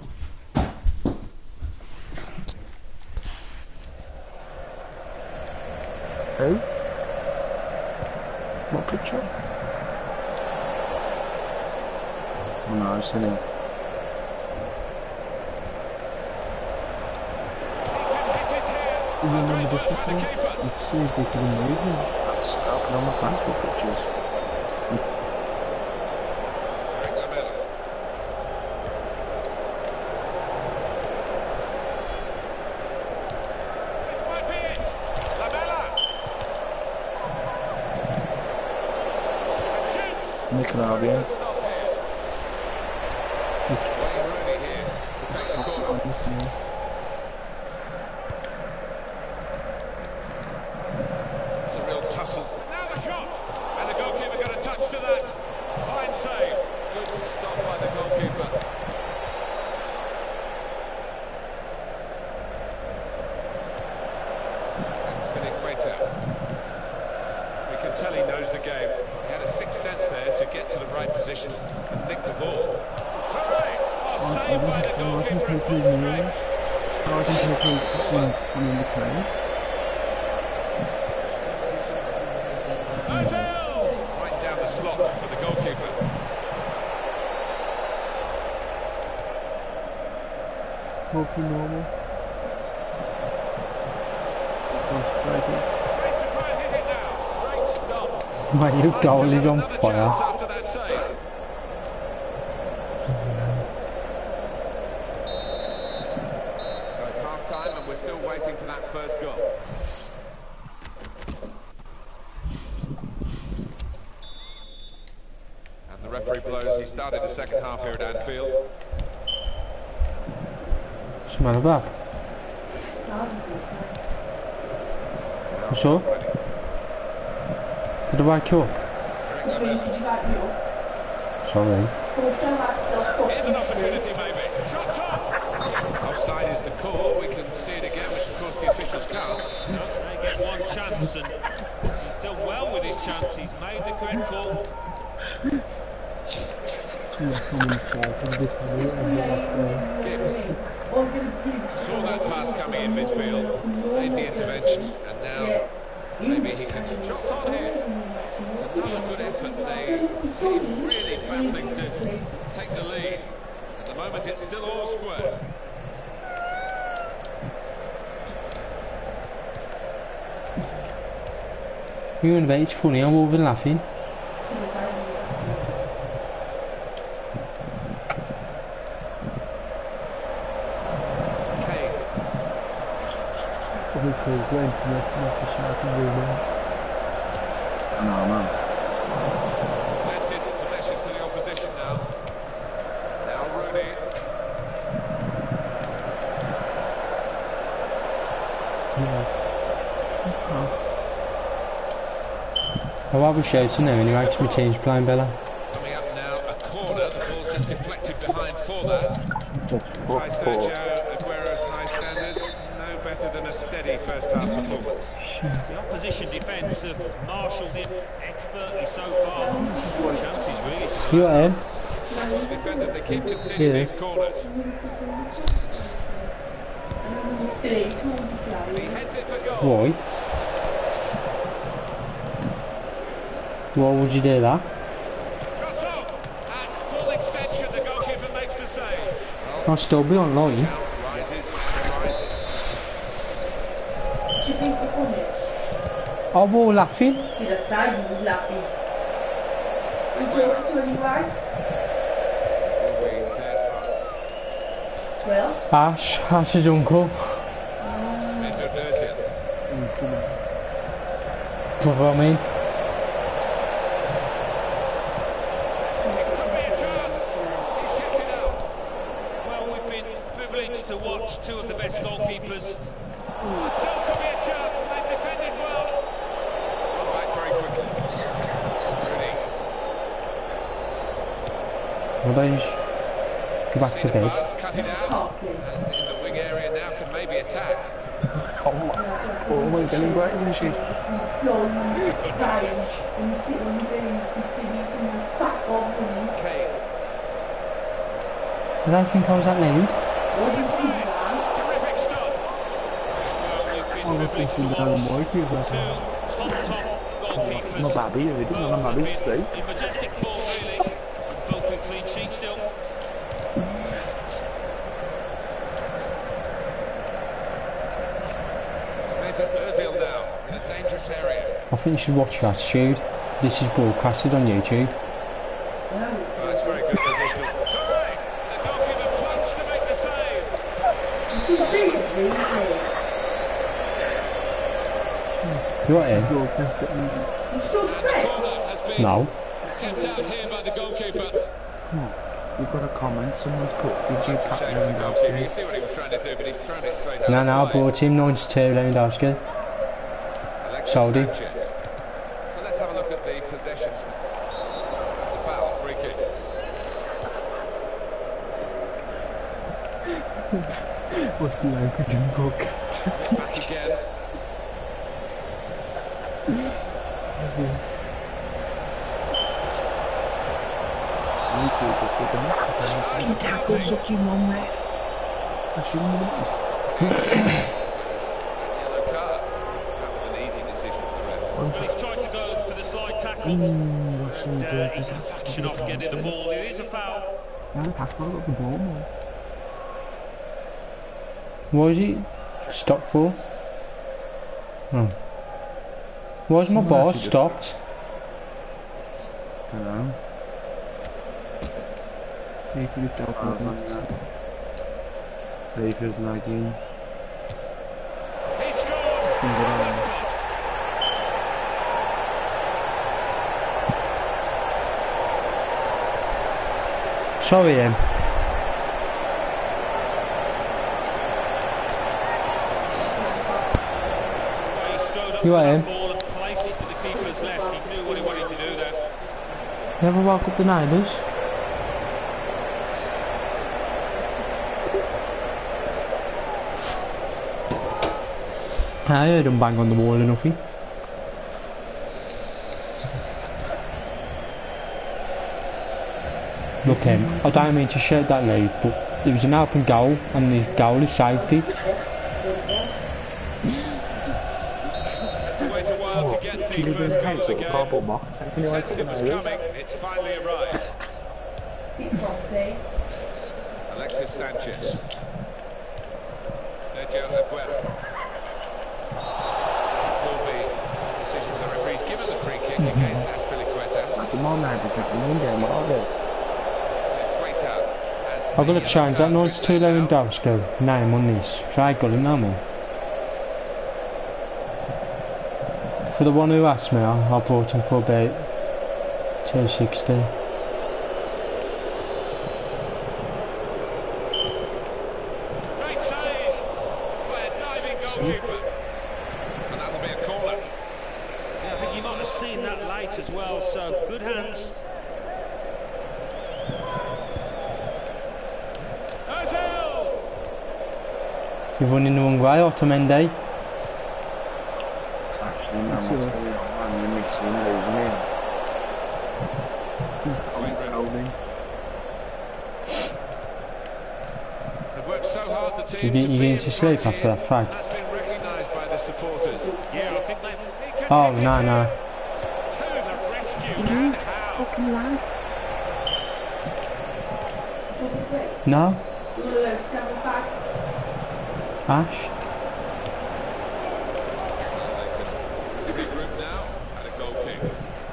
Who? What picture? Oh no, I've seen him. He can hit it here. Great work by the keeper. That's happening on my Facebook pictures. Eric Lamela. This might be it. Lamela. Nicaraguan. Stop here. Wayne Rooney here to take the corner. It's a real tussle. Now the shot! And the goalkeeper got a touch to that. Fine save. Good stop by the goalkeeper. Azpilicueta. We can tell he knows the game. He had a sixth sense there to get to the right position and nick the ball. Toure! Oh, saved by the goalkeeper at full stretch. Ozil! Right down the slot for the goalkeeper. Hopefully normal. Race to try and hit it now. Great stop. Mate, your goal is on Another fire. chance after that save. So it's half time and we're still waiting for that first goal. And the referee blows. He started the second half here at Anfield. Smell of that. What's up? Did I wake you up? Sorry. Here's an opportunity maybe. Shots on! Offside is the call. We can see it again, which of course the officials can't. No, they get one chance and he's done well with his chance. He's made the correct call. Gibbs saw that pass coming in midfield, made the intervention, and now maybe he can. Shots on here. It's another good effort. They seem really battling to take the lead. At the moment, it's still all square. You and it's funny, I'm over laughing. No, man. Presented possession to the opposition now. Now Rooney. I was shouting there anyway, because my team's playing better. Coming up now, a corner. The ball's just deflected behind for that. Just By fuck Sergio off. Aguero's high standards, no better than a steady first half performance. The opposition defence have marshalled him expertly so far. Chances really. You got him? The defenders, they keep conceding these corners. He heads it for goal. Why? Why would you do that? Shots on! At full extension, the goalkeeper makes the save. I'll still be online. Now rises and rises. Do you think we're funny? I was laughing. Did I say you was laughing? You talking to anyone? Well, Ash is uncle. Mesut Ozil. Brother, I mean. Could be a chance. He's kept it out. Well, we've been privileged to watch two of the best goalkeepers. Still could be a chance, and they defended well. Run back very quickly. Rooney. Well, they just go back See to the bed. pass, cut it out, and in the wing area now can maybe attack. Oh my god, great, isn't she? no, you rage and you sit on your bed and you see someone's fat old woman. Kane. I don't think I was that loud. What do you see that? Terrific stop. Well, we've been Oh, privileged to I'm watch working two with top goalkeepers. Not bad either, Both not bad have either, been Steve. in majestic form, really. Both with clean sheets still. It's Mesut Ozil now in a dangerous area. I think you should watch your attitude. This is broadcasted on YouTube. Oh, that's very good position. Toure. The goalkeeper plunged to make the save. You think it's really You got him? You still play? Corner has been No. kept out here by the goalkeeper. You've got a comment, someone's put, did you pack Shame for the goalkeeper. You Lewandowski? see what he was trying to do, but he's thrown it straight out. No, no, I of play. brought him 92, Lewandowski. Alexis Saudi. Sanchez. So let's have a look at the possessions. That's a foul, free kick. What's the like a book? Back again. It's a penalty. Fuck your mum, mate. That's your mum. Yellow card. That was an easy decision for the ref. Well, he's tried to go for the slide tackle. And he's action off getting the ball. It is a foul. Yeah, the pass ball got the ball, man. What was he stopped for? Oh. Why was my Someone ball actually just- stopped? I don't know. They could have dealt with it. They could have lagging. He scored from the spot. Sorry, him. He strode up You to are that him. ball and placed it to the keeper's left. He knew what he wanted to do there. You ever walk up the Niners? I heard him bang on the wall or nothing. Look I don't mean to shout that loud, but it was an open goal and his goal is safety. Wait a while to get the first goal of the game. Cardboard box. Sensed it was coming. It's finally arrived. See properly. Alexis Sanchez. Sergio Aguero. Will be a decision for the referee. He's given the free kick against Azpilicueta. Come on, man, because the main game, are they? Guaita has I've got to the change that yellow card 92 written down. Lewandowski name on this. Try got him now, man. For the one who asked me, I brought him for about 260. Great save by a diving goalkeeper. And that'll be a corner. Yeah, I think you might have seen that late as well, so good hands. Ozil! You've run in the wrong way, Otamendi. Actually, man, what's going on? You're missing, losing him. He's controlling. They've worked so hard, the team, You to get- you be get in into sleep front after here. that fag? That's been recognised by the supporters. Yeah, I think they... He can Oh, hit it no, in. no. To the rescue, and how? Fucking lag. Talk to it. No? You want to go 7-5? Ash? They can regroup now at a goal kick.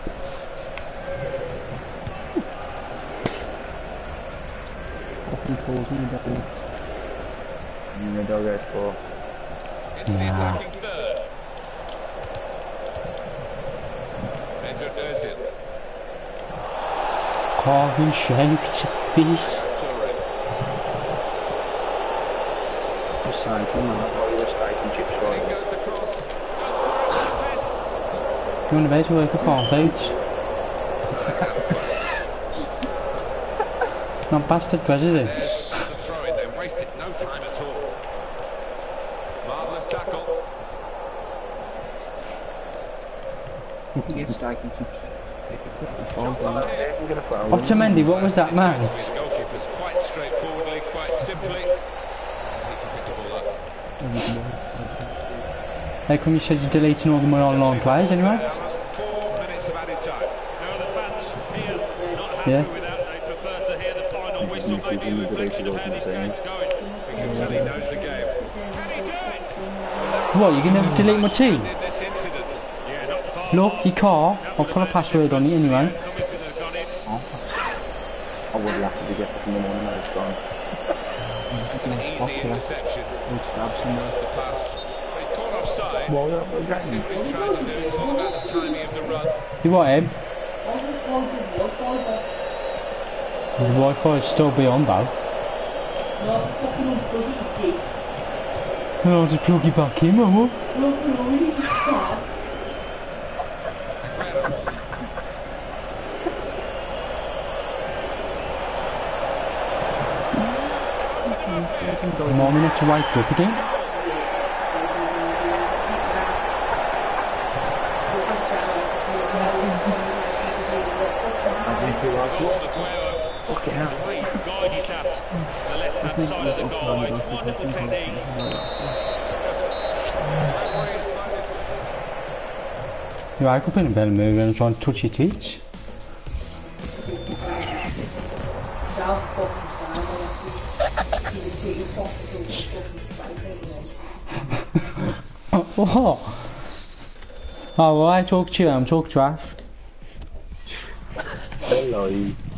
Fucking pausing the double. In the doghouse for Into the attacking third. Mesut Ozil. Carving shaped this. Toure. just saying to him, man, while you were steak and chips In right. goes the cross. Goes for it with a fist. Do you want to bet to work at farm foods? Not bastard presidents. There's the throw-in. They wasted no time at all. Marvellous tackle. You can get steak and chips. Shot on here. I'm gonna phone him. Otamendi, what was that, man? His goalkeepers quite straightforwardly, quite simply. He can pick the ball up. How come you said you're deleting all the my online players anyway? 4 minutes of added time. Now the fans here not happy Yeah. with that. They prefer to hear the final whistle, This is maybe a in the reflection of how direction this of the game's going. We can tell he knows the game. Can he do it? What, you're going to delete my team? In this incident. Yeah, not far. Look, you can't. I'll put a password on it anyway. I would laugh if he gets it in the morning when it's gone. It's an easy interception. That's the pass. But he's caught offside. Well, See what he's trying to do. It's all about the timing of the run. You what, Em? The Wi-Fi is still be on though. And I'll just plug it back in, Mama. More minutes to wait for it again. Fucking hell. Great guided that. The left-hand side of the goal. It's wonderful technique. Yeah, I could put in a better move and try and touch your teeth. What? Oh, well, I talk to you, I'm talking trash. Lies.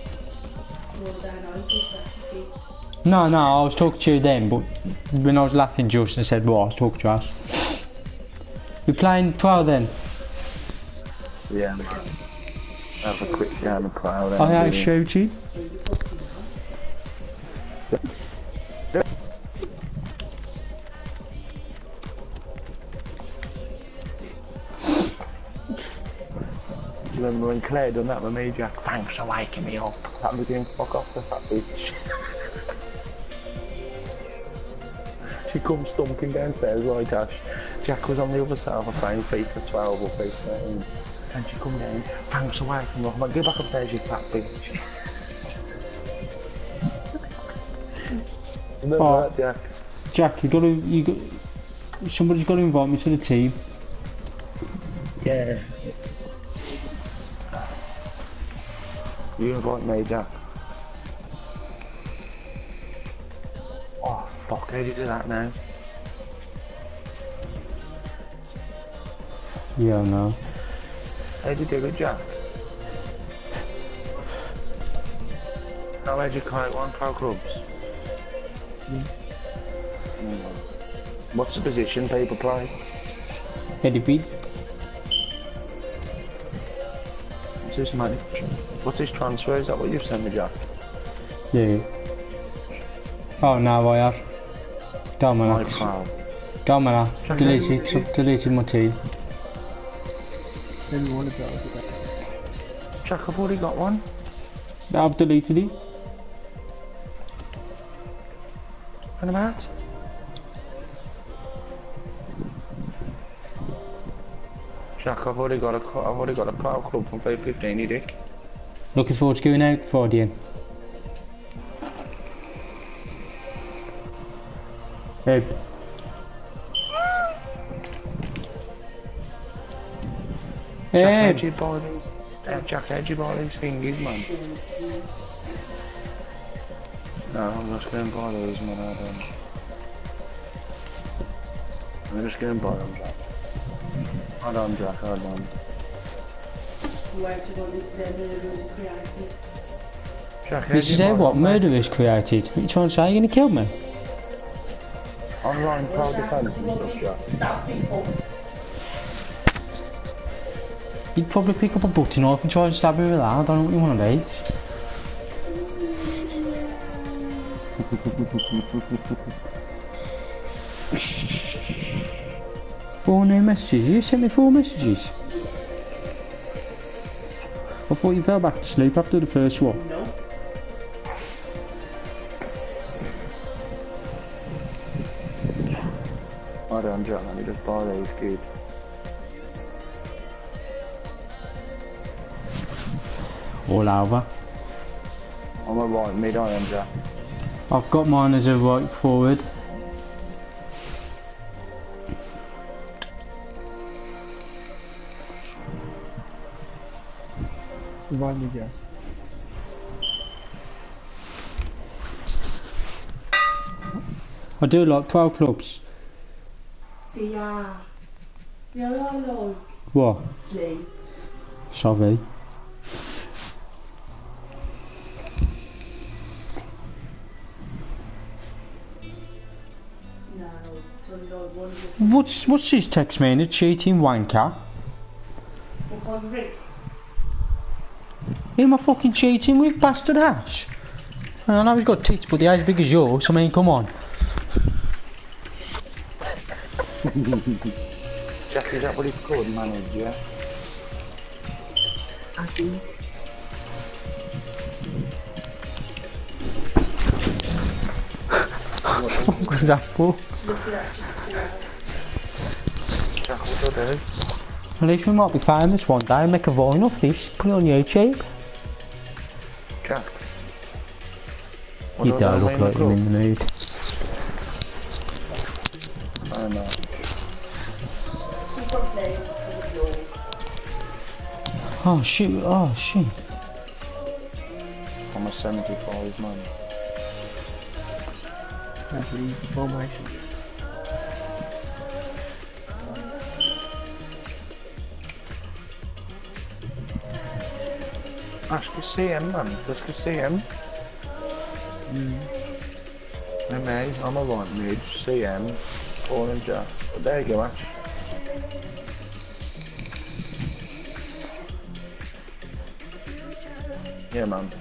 No, I was talking to you then, but when I was laughing, Justin said, well, I was talking trash. You're playing pro then? Yeah, man. Have a quick game of Pro then. I have shooting. Do you remember when Claire done that with me, Jack? Thanks for waking me up. That was doing fuck off the fat bitch. She comes stumping downstairs like Ash. Jack was on the other side of her phone, FIFA 12 or FIFA 13. And she come down, thanks for waking me up. I'm like, go back upstairs, you fat bitch. Remember that, Jack? Jack, somebody's got to invite me to the team. Yeah. You invite me, Jack. Oh, fuck, how do you do that now? Yeah, no. How do you do it, Jack? How would you call it one pro clubs? What's the position people play? Eddie Beat. What's his money? What's his transfer? Is that what you've sent me, Jack? Yeah. Oh, no, I have. Don't My matter. pal. Don't matter. Delete it, 'cause I've deleted my team. Then you want to go with that. Jack, I've already got one. I've deleted it. What about? Jack, I've already got a pro club from 515, you dick. Looking forward to going out for the end. Hey. Jack, Hey. how'd you buy these? Jack, how'd you buy these thingies, man? No, I'm just going to buy those, man. I'm just going to buy them, Jack. Hold on, Jack, hold on. Jack, how'd This you is buy how what them, mate? murder is created. What are you trying to say? You're going to kill me? Online pro defense and stuff, Jack. You'd probably pick up a button knife and try and stab me with that. I don't know what you want to be. Four new messages. You sent me 4 messages. I thought you fell back to sleep after the first one. Hold on, Jack, let me just buy these, kid. All over. I'm a right mid, I am, Jack. I've got mine as a right forward. Remind me, Jack. I do like pro clubs. Yeah. Yeah, What? sleep. Sorry. What's this text mean? A cheating wanker? Who am I fucking cheating with, bastard Ash? I know he's got tits, but they're as big as yours. I mean, come on. Jack, is that what it's called, manager? I think. What was that for? Jack, what do I do? At least we might be famous one day and make a vine off this. Put it on YouTube. Jack. You don't look like you're in the mood. I know. Oh shoot, oh shit. I'm a 75 man. That's the formation. Ash, go see him, man. Let's go see him. Hey, mate, I'm a right mid. See him. Call him Jack. But there you go, Ash. Yeah, man.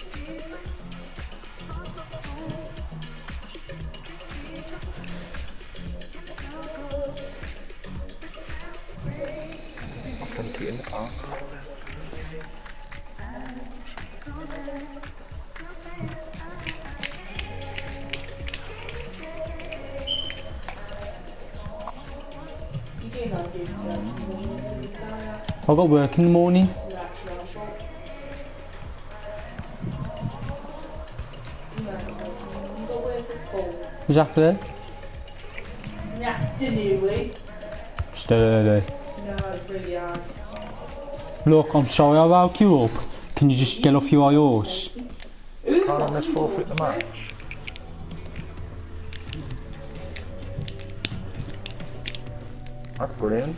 I'll send it in the park. I've got work in the morning. Exactly. Stay there. Look, I'm sorry I woke you up. Can you just get off your horse? Can't I miss forfeit the match? That's brilliant.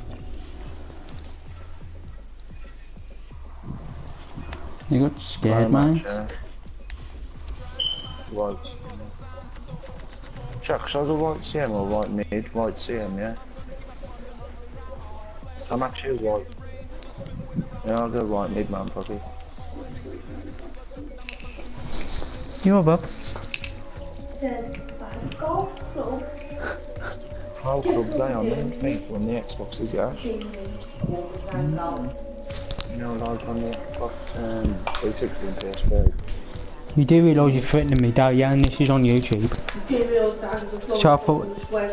You got scared, man. Right. Chuck, shall I go right CM or right mid? Right CM, yeah? I'm actually right. Yeah, I'll go right mid, man, probably. You up? How clubs they on them? FIFA on the Xboxes, yeah? You know, like on the Xbox 360 and PS4. You do realise you're threatening me, don't you? And this is on YouTube. So I thought...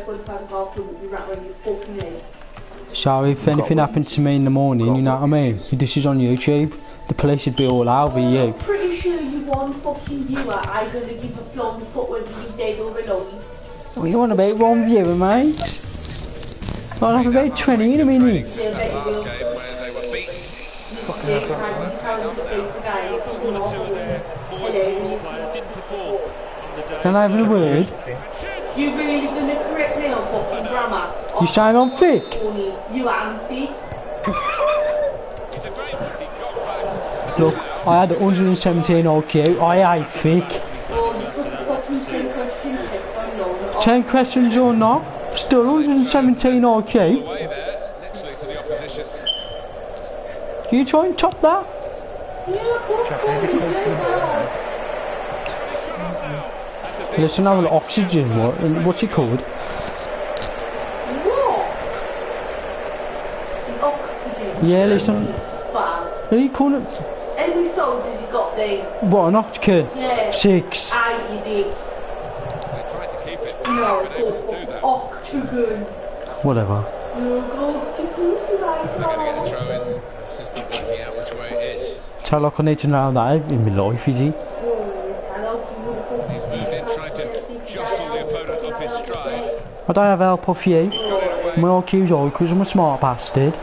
So if anything happened to me in the morning, you know what I mean? This is on YouTube. The police would be all over you. I'm pretty sure you one fucking viewer. I'm gonna give a flying foot whether he's dead or alive. What you want about one viewer, mate? I'll have about 20 in a minute. Yeah, bet you will. Last game where they were beaten. One or two of their boy football players didn't perform on the day. Can I have a word? You really gonna correct me on fucking grammar? You saying I'm thick? You am thick. It's a great one he got back. Look, I had 117 IQ. I ain't thick. Or you took a fucking 10 question test on your 10 questions or not, still 117 IQ. Away there, literally to the opposition. Can you try and top that? Yeah, of course. Listen, have an oxygen, what's it called? What? An oxygen. Yeah, listen, Spaz. who you calling it? Every soldier's you got there. What, an oxygen? Yeah. 6. Aye, you did. They tried to keep it. No, But of able to course. do that. Octagon. Whatever. You're going to do it right They're going to now. get a throw in. System working out which way it is. Tell like I need to know that in my life, is he? He's moved in, trying to jostle the opponent off his stride. I don't have help off you. He's got it away. My IQ's high because I'm a smart bastard.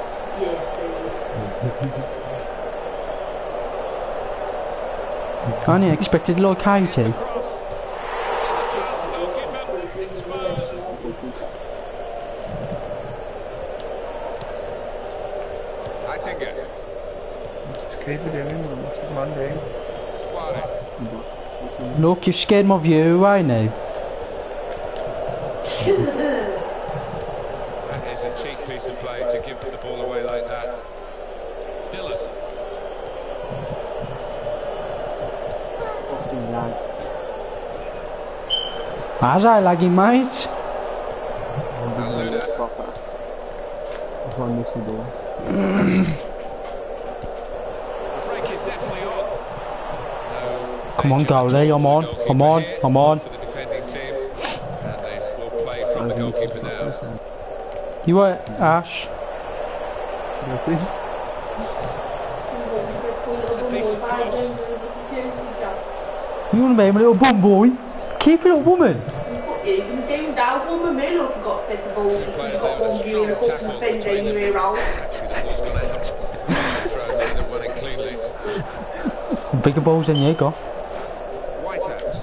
I only expected like 80. Cross. Here's a chance. Goalkeeper exposed. Heitinga. Just keep it in, man. What's his man doing? Suarez. Look, you've scared my view away now. That is a cheap piece of play to give the ball away like that. Dylan. lag. As I lagging, mate. Proper. I can't miss the ball. The break is definitely on. Come on, goalie, I'm on, I'm on, I'm on. For the defending team, and they will play from the goalkeeper now. You what, Ash? It's a decent cross. You want to be my little bum boy? Keep it up, woman. You can see down woman me, look, you've got to take the ball, you've Players got there with a one view and a strong couple tackle of things between in them. your ear out. Actually, the ball's gone out. Thrown in and won it cleanly. Bigger balls than you got. Whitehouse.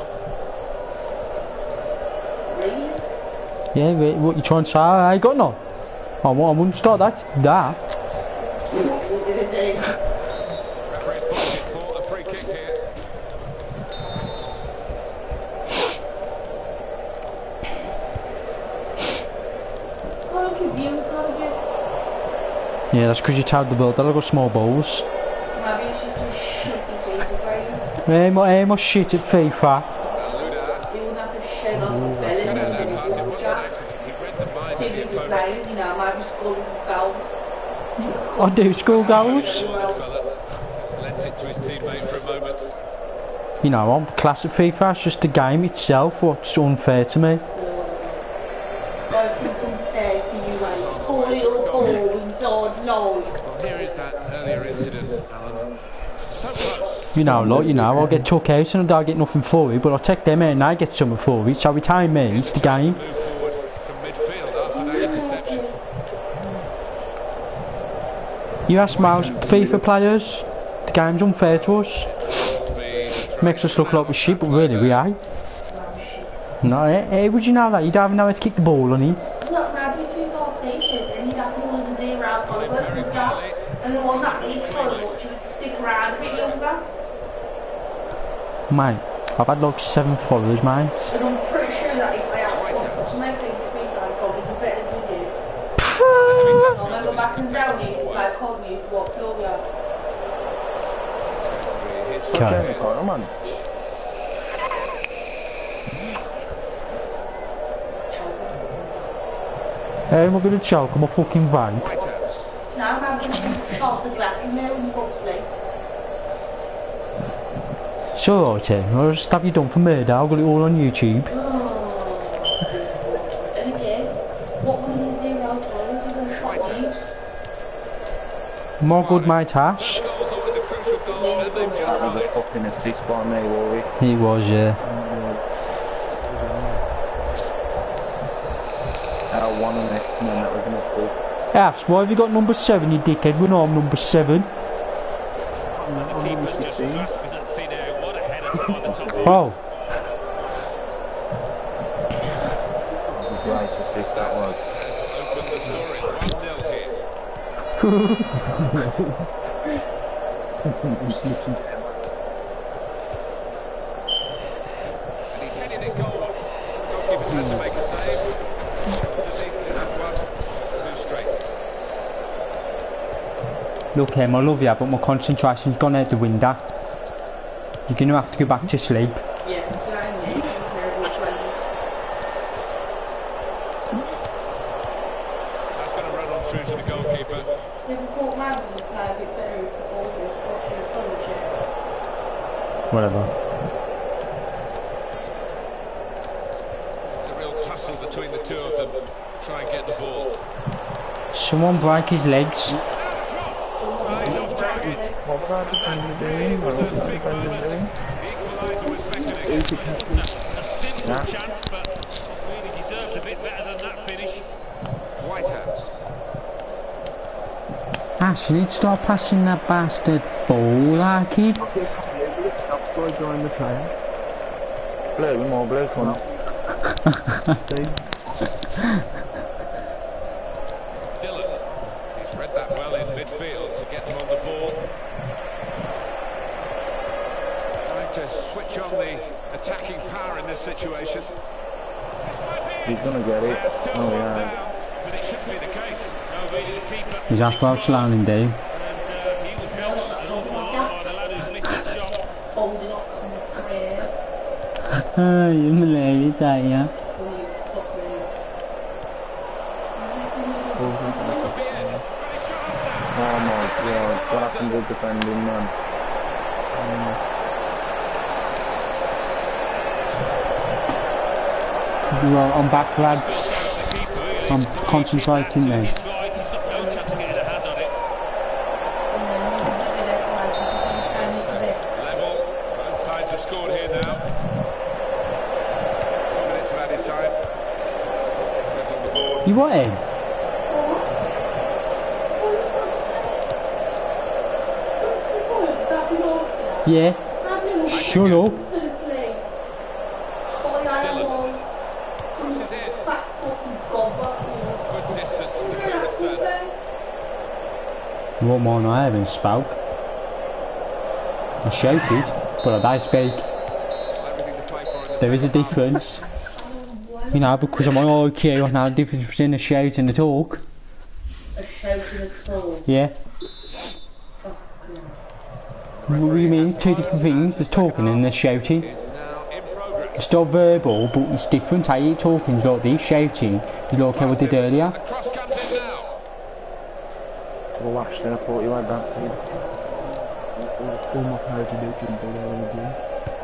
Really? Yeah, wait, what you trying to say? I ain't got none. I wouldn't start that. Nah. What you gonna do? Referee's pushing for a free kick here. Can't give you, can't give. Yeah, that's because you tagged the build. I've got small balls. Maybe it's just a shitty FIFA brain. I'm a shit at FIFA. Luda. You wouldn't have to shed on the belly Cut and out that then pass. It you wasn't an accident. He read the mind of Team the you're opponent. playing, you know, maybe scoring some goal. I do score goals. This fella just lent it to his teammate for a moment. You know, I'm class at FIFA. It's just the game itself what's unfair to me. I think some fair to you, mate. Poor little ball inside line. Here is that earlier incident, Alan. So close. You know, like, you know, I'll get took out and I don't get nothing for it, but I take them out and I get something for it. So every time me, it's the game. Move forward from midfield after that interception. You ask most FIFA players, the game's unfair to us. Makes us look like we're shit, but really we ain't. No, hey, would you know that? You don't even know how to kick the ball on him. Look, maybe if you got decent, then you'd have to all the 0 out on work with that. And the one that needs so much, you would stick around a bit longer. Mate, I've had like 7 followers, mate. And I'm pretty sure that if I had to make things big, I'd probably be better than you. I remember back in down here, to play Cogni, what floor we are. Jamie Carter, man. Hey, am I gonna choke? I'm a fucking vape. Whitehouse. Now I'm having to shot the glass in there when you go to sleep. It's alright, I'll just have you done for murder. I've got it all on YouTube. And again, what one of these 0 players are going to shot me? My good mate Ash. Goal's always a crucial goal, and they've just That was got a it. fucking assist by me, Rory. He was, yeah. One on it, and then that was an assist. Ash, why have you got number 7, you dickhead? We know I'm number 7. The keeper's just grasping that thin air. What a header to find the top. Oh, Great assist that was. Open the scoring. 1-0 here. And he headed it goal. Goalkeeper's had to make a save. At least enough one. 2 straight. look, Em, I love you, but my concentration's gone out the window. You're gonna have to go back to sleep. Yeah, playing it. Terrible playing. That's going to run on through to the goalkeeper. Never thought maybe you'd play a bit better if the ball was watching a college. Whatever. It's a real tussle between the two of them. Try and get the ball. Someone break his legs. Now the shot! He's off target. What was that defender doing? What was that defender doing? The equaliser was beckoning. A simple chance, but really deserved a bit better than that finish. Whitehouse. Ash, you need to start passing that bastard ball, like it. Stop score join the player. Blue, more blue cunt. Dillon. He's read that well in midfield to get them on the ball. Trying to switch on the attacking power in this situation. This might be He's gonna get it. Still Oh, one yeah. down, but it should be the case. No, really, the keeper. He's after our slowing down. And he was helped an awful lot by the lad who's missed that shot. Holding up some career. Oh, you're hilarious, aren't you? Oh my god, what happened with defending, man? Well, I'm back, lads. I'm concentrating now. He's right, he's got no chance of getting a hand on it. Level. Both sides have scored here now. 2 minutes of added time. That's what it says on the board. You what, Ed? Yeah. Shut up. Crosses in. Good distance to the clearance there. You won't mind I haven't spoke. I shouted, but I don't speak. Everything to play for in the There is a second half. difference. You know, because I'm on IQ, I know the difference between a shout and a talk. Yeah. What do you mean? Two different things. There's talking and there's shouting. Is now in progress. It's still verbal, but it's different. How you talking is like this, shouting is like how I did earlier. The cross comes in now. Well, actually, I thought you had that, kid. All my players are looking better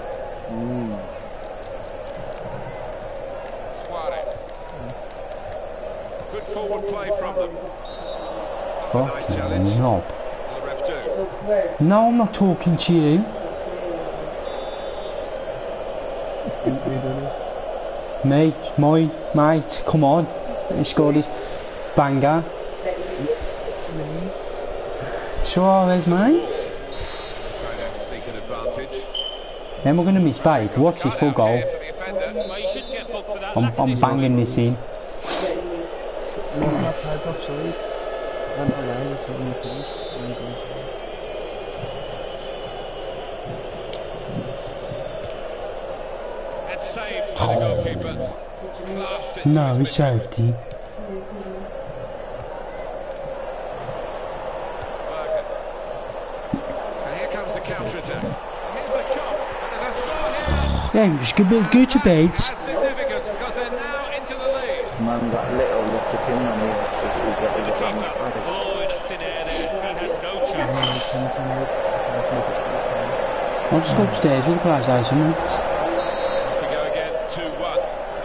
Suarez. Good forward play from them. Fucking knob. Will the ref do? No, I'm not talking to you. My mate, come on. He scored his banger. Suarez, mate. Trying to sneak an advantage. Then we're going to miss bait. Watch this full goal. Here for the offender. Well, you shouldn't get booked for that. I'm banging this in. And saved by the goalkeeper. Clasped it to No, his it's midfield. empty. Bergen. And here comes the counter-attack. Here's the shot. And there's a score here. Yeah, just go to bed. Has significance because they're now into the lead. Man got little, looked at him and he got Keeper, oh, in thin air there. He had no chance. I'll just go upstairs with the PlayStation, man. Off we go again, 2-1.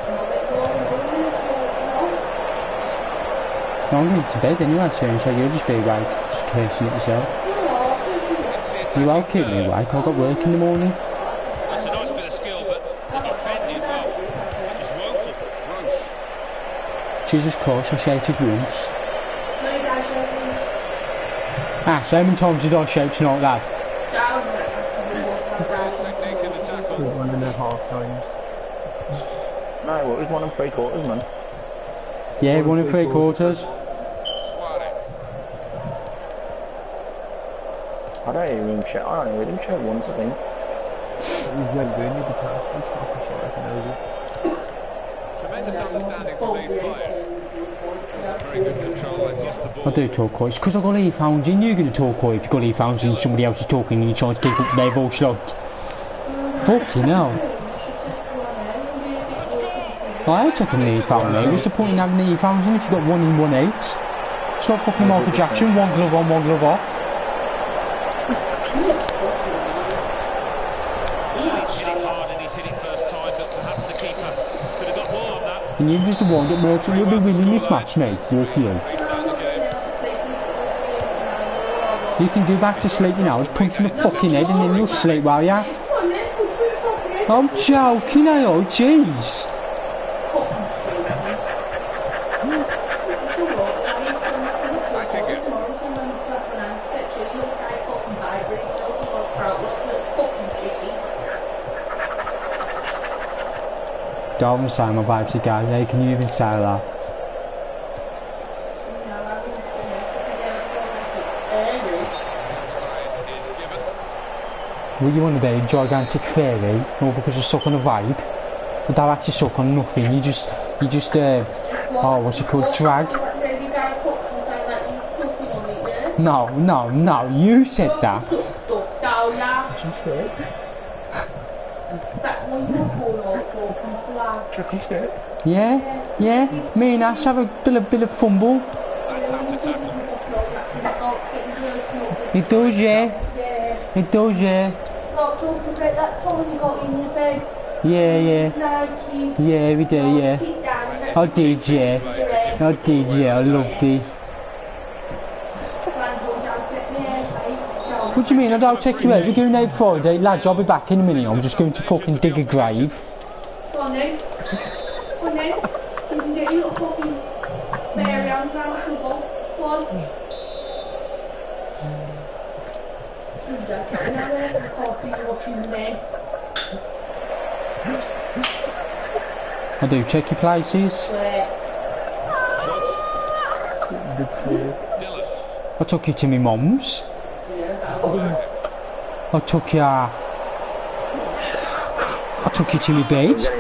I'm going to bed anyway soon, so you'll just be awake, just cursing at yourself. You won't keep me awake, I've got work in the morning. That's a nice bit of skill, but the defending, well, that was woeful. Roche. Jesus Christ, I shouted once. Ah, so how many times did I shout tonight, lad? Technique in the tackle. 1.5 times. No, it was 1 3/4, man. Yeah, 1 3/4. Suarez. I don't hear him shout. I only heard him shout once, I think. He's well doing it, the pass. He's not a shot, I can know it. Tremendous understanding from these players. Very good control, they've lost the ball. I do talk quiet. It's because I've got earphones in. You're going to talk quiet if you've got earphones in. Somebody else is talking and you're trying to keep up their voice like. Fucking hell. I ain't taking an earphone out. What's the point in having the earphones in if you've got one in, one out? It's not fucking Michael Jackson. One glove on, one glove off. He's hit it hard and he's hit it first time, but perhaps the keeper could have got more on that. And you've just the one that more. You'll be winning this match, mate. You're for you. Restart the game. You can go back to sleep now. Just punch in the fucking head and then you'll sleep while you. I'm joking, oh jeez. Don't say my vibes are guys. How can you even say that? Offside is given. Well, you want to be a gigantic fairy, or because you suck on a vibe? You don't actually suck on nothing. You just, oh, what's it called? Drag? No, you said that. That one you're calling or cancel. Should I come straight? Yeah. Me and Ash have a bit of fumble. That's how to tackle. It does, yeah. Yeah. It does, yeah. Stop talking about that time you got in your bed. Yeah. Nike. Yeah, we do, yeah. Sit down and I did, yeah. I did, yeah. I loved it. What do you mean? I don't take you out. We're going out Friday. Lads, I'll be back in a minute. I'm just going to fucking dig a grave. Go on then. Go on then. You can get your little fucking Mary arms around trouble. Go on. Now there's the coffee you're watching there. I do check your places. Where? Dylan. I took you to my mum's. I took you to my bed. He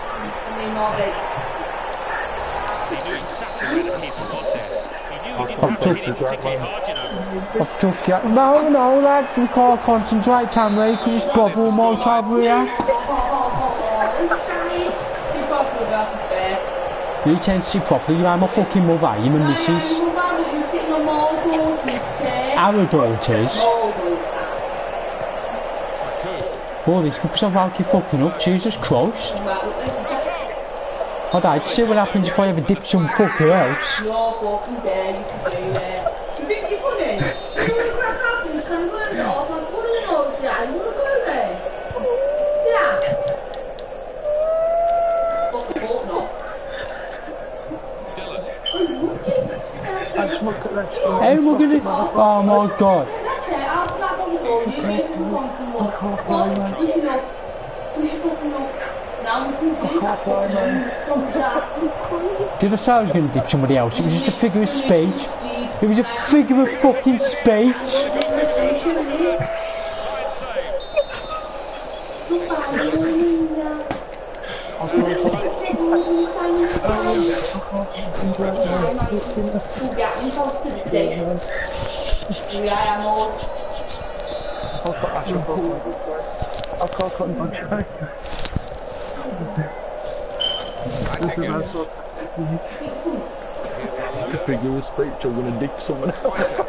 knew exactly where the people was there. He knew he didn't hit it particularly hard, you know. I took you. No, lads, we can't concentrate, can we? Because it's gobble malt over here. You can't sit properly. You are my fucking mother. You're my missus. Our daughters. Oh, this because I woke you fucking up. Jesus Christ. I'd like to see what happens if I ever dip some fucker else. You're walking there, you can do it. You think you're funny? You want to crack up and kind of work it off? Like, what do you know, Dad? You want to go there? Yeah. Fuck the boat, no. Dylan. Oh, you want it? I just look at that. Hey, we're gonna. Oh my god. That's it, I'll snap on the door. You make me want some more. Push it up. Push it fucking up. Now we can do that. Come down. Did I say I was going to dip somebody else? It was just a figure of speech. It was a figure of fucking speech. Fine I can't concentrate. It's a figure of speech. I'm gonna dick someone else.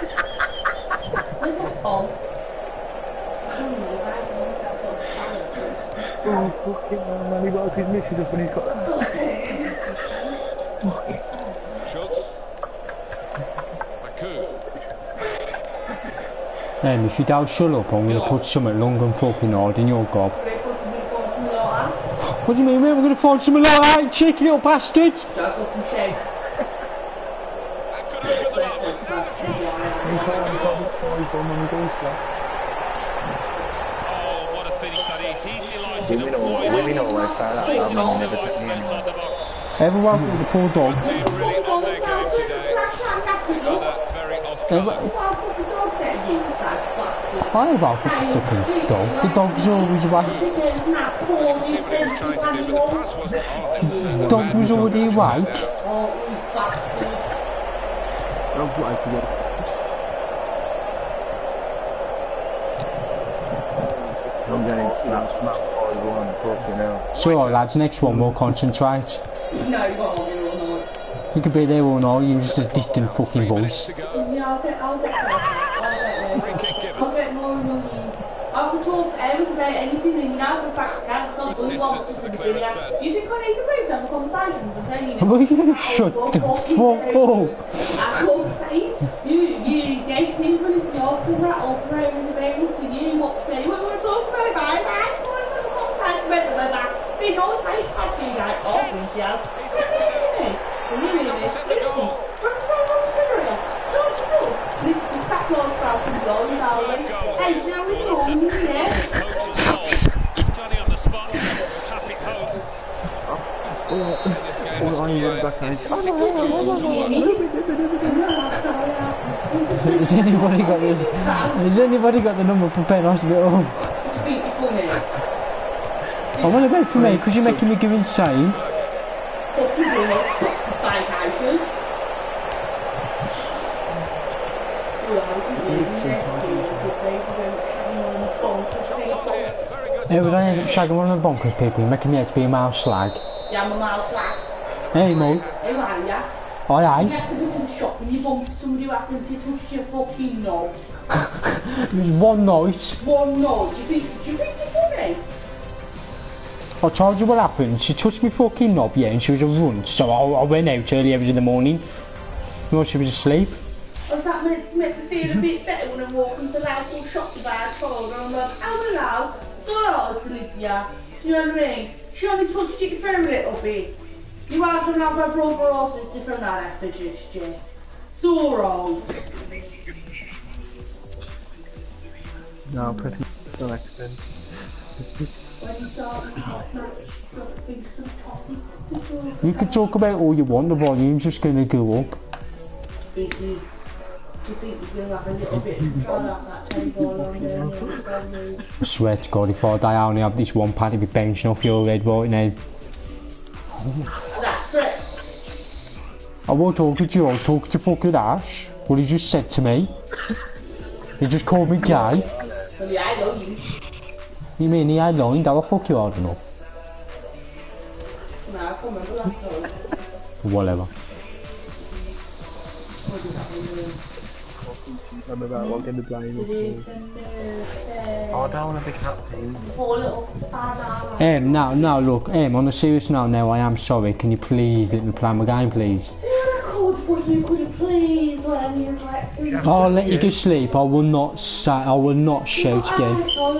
Oh, fucking hell, man. He woke his missus up and he's got Schultz. Maku. If you don't shut up, I'm going to put something long and fucking hard in your gob. What do you mean, mate? We're going to find something like that, cheeky little bastard! That could open them up. Now the shot. Oh, what a finish that is. He's delighted. Women always say that, but man never took me anywhere. Everyone with the poor dog. Team really on their game today. Another very off-colour. I don't know about the fucking dog. The dog's always away. See what he was trying to do, but the pass wasn't on. It was The dog was already awake. I'm getting slapped, Matt 5-1, fucking hell. So, alright, lads, next one we'll concentrate. No, you won't be all night. You could be there all night, you're just a distant fucking 3 minutes voice. to go. Yeah, I'll get Free kick given. I'll get more annoying. I can talk to Evan about anything and you know for a fact I can't do one Distance to to the clear video. instead. You think I need to bring to have a conversation with them? Will you shut the fuck up? That's what I'm saying. You date people into your camera operating as a very for you, what's me? What we're talking about, bye bye. Let's have a conversation about that. Be nice, hey, catch me like, oh, Shots. yeah. He's kicked it out. Set the goal. Hey, do you know what's wrong with you? Coach's goal. Johnny on the spot. Tap it home. And this game is Has anybody got the number for Penn Hospital? It's beautiful now. I want to go for me, because you're making me go insane. Fucking brilliant. Vacation. shots on here. Very good Hey, we're gonna end up shagging one of the bonkers people, making me out to be a mouse slag. Yeah, I'm a mouse lag. Hey, Mo. Hey, right, yeah. Aye, You aye. have to go to the shop and you bump somebody who happens to touch your fucking knob. One night, One knob. Do you think it's funny? I told you what happened. She touched me fucking knob, yeah, and she was a runt, so I went out early hours in the morning. No, she was asleep. Was that meant to make me feel a bit better when I walk into the local shop to buy a soda and I'm like, oh hello, sorry to leave ya. Do you know what I mean? She only touched it for a little bit. You asked her have her brother or sister from that after just yet. So wrong. No, pretty to an extent. When you start with hot nuts, think some toffee. You can talk about all you want, the volume's just gonna go up. Do you think you're going to have a little bit of control off that table on there? I swear to God, if I die, I only have this one pad to be bouncing off your head right now. That's it. I won't talk to you, I'll talk to fucking Ash. What he just said to me. He just called me gay. Well, yeah, I know you. You mean he ain't lying? That'll fuck you hard enough. No, I can't remember that time. Whatever. I'm about walking the blind. It's Oh, I don't want to be captain. poor little banana. Now look, on a serious note now, I am sorry. Can you please let me play my game, please? Do you record what you could please let me like do? I'll let you go sleep. I will not shout again.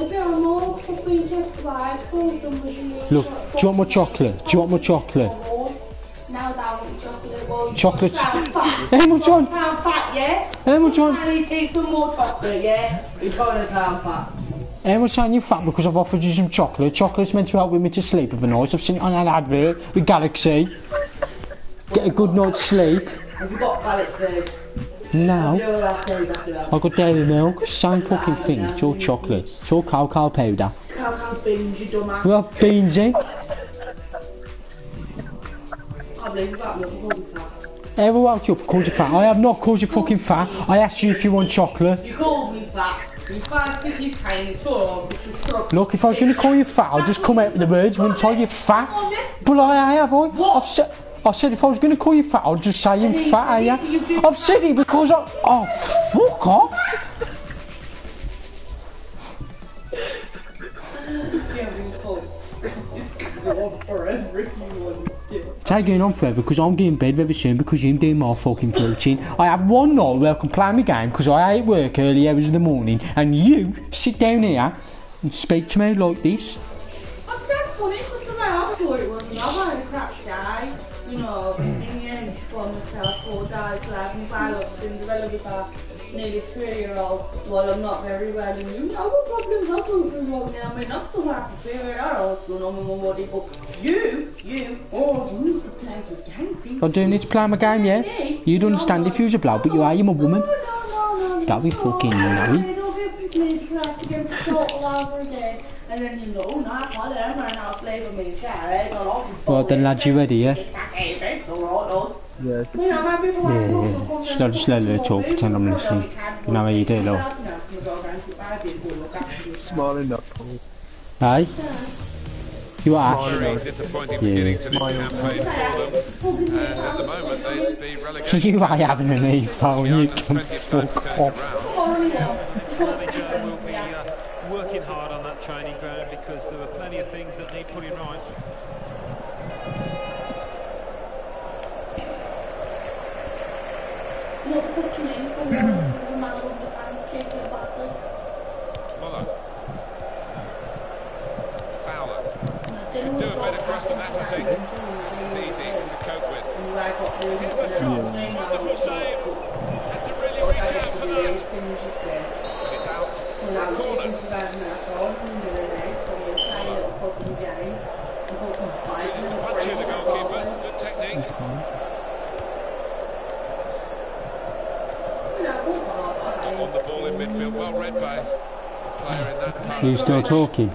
Look, do you want my chocolate? Do you want my chocolate? Now that I want chocolate. Well, Chocolate. Hey, much on? Pound fat, yeah? How much on? And you take some more chocolate, yeah? You're trying to pound fat. Everyone's saying you're fat because I've offered you some chocolate. Chocolate's meant to help with me to sleep overnight. I've seen it on an advert with Galaxy. Get a good night's sleep. Have you got Galaxy? Now, You're after that. I've got dairy milk, same fucking thing. It's all chocolate. It's all cocoa powder. Cow beans, you dumbass. We have beans in. I believe that milk will be fat. Ever woke you up, called you fat? I have not called you fucking fat. I asked you if you want chocolate. You called me fat. You fancy this tiny tour, Look, if I was going to call you fat, I'd just come out with the words, wouldn't tell you fat. But I have, I said if I was going to call you fat, I'd just say I'm fat, are you? I've said it because I... Oh, fuck off. It's going on forever because I'm getting bed very soon because you're doing my fucking floating. I have one night where I can play my game because I hate work early hours in the morning and you sit down here and speak to me like this. That's funny because the way I thought it was another had a crap day. You know, in the end, for myself, 4 days left and balanced Cinderella with a nearly 3-year-old. Well, I'm not very well, and you know what problems I've gone through right now. I mean, I'm still happy to hear it all going on with my body, but you need to play this game. I do need to play my game, yeah? You'd understand if you was a bloke, but you are, you're a woman. No. That'd be fucking annoying. And then you know, not one of them are now flavor me share. Right then, lads, you ready, yeah? Yeah. Yeah. Just let her talk, pretend I'm listening. You know how you do it, though. Small enough. Hey? You are Ash? Very disappointing beginning to this campaign for them. And at the moment, the relegation... You are having an e-phone, you can fuck off. Manager will be working hard on that training ground because there are plenty of things that need putting right. Muller. Fowler. Do a better cross than that, I think. It's easy to cope with. Hits the shot. Wonderful save. Had to really reach out for that. And it's out. Corner. Just a punch in the goalkeeper. Good technique. On the ball in midfield. Well read by a player in that part. You still talking?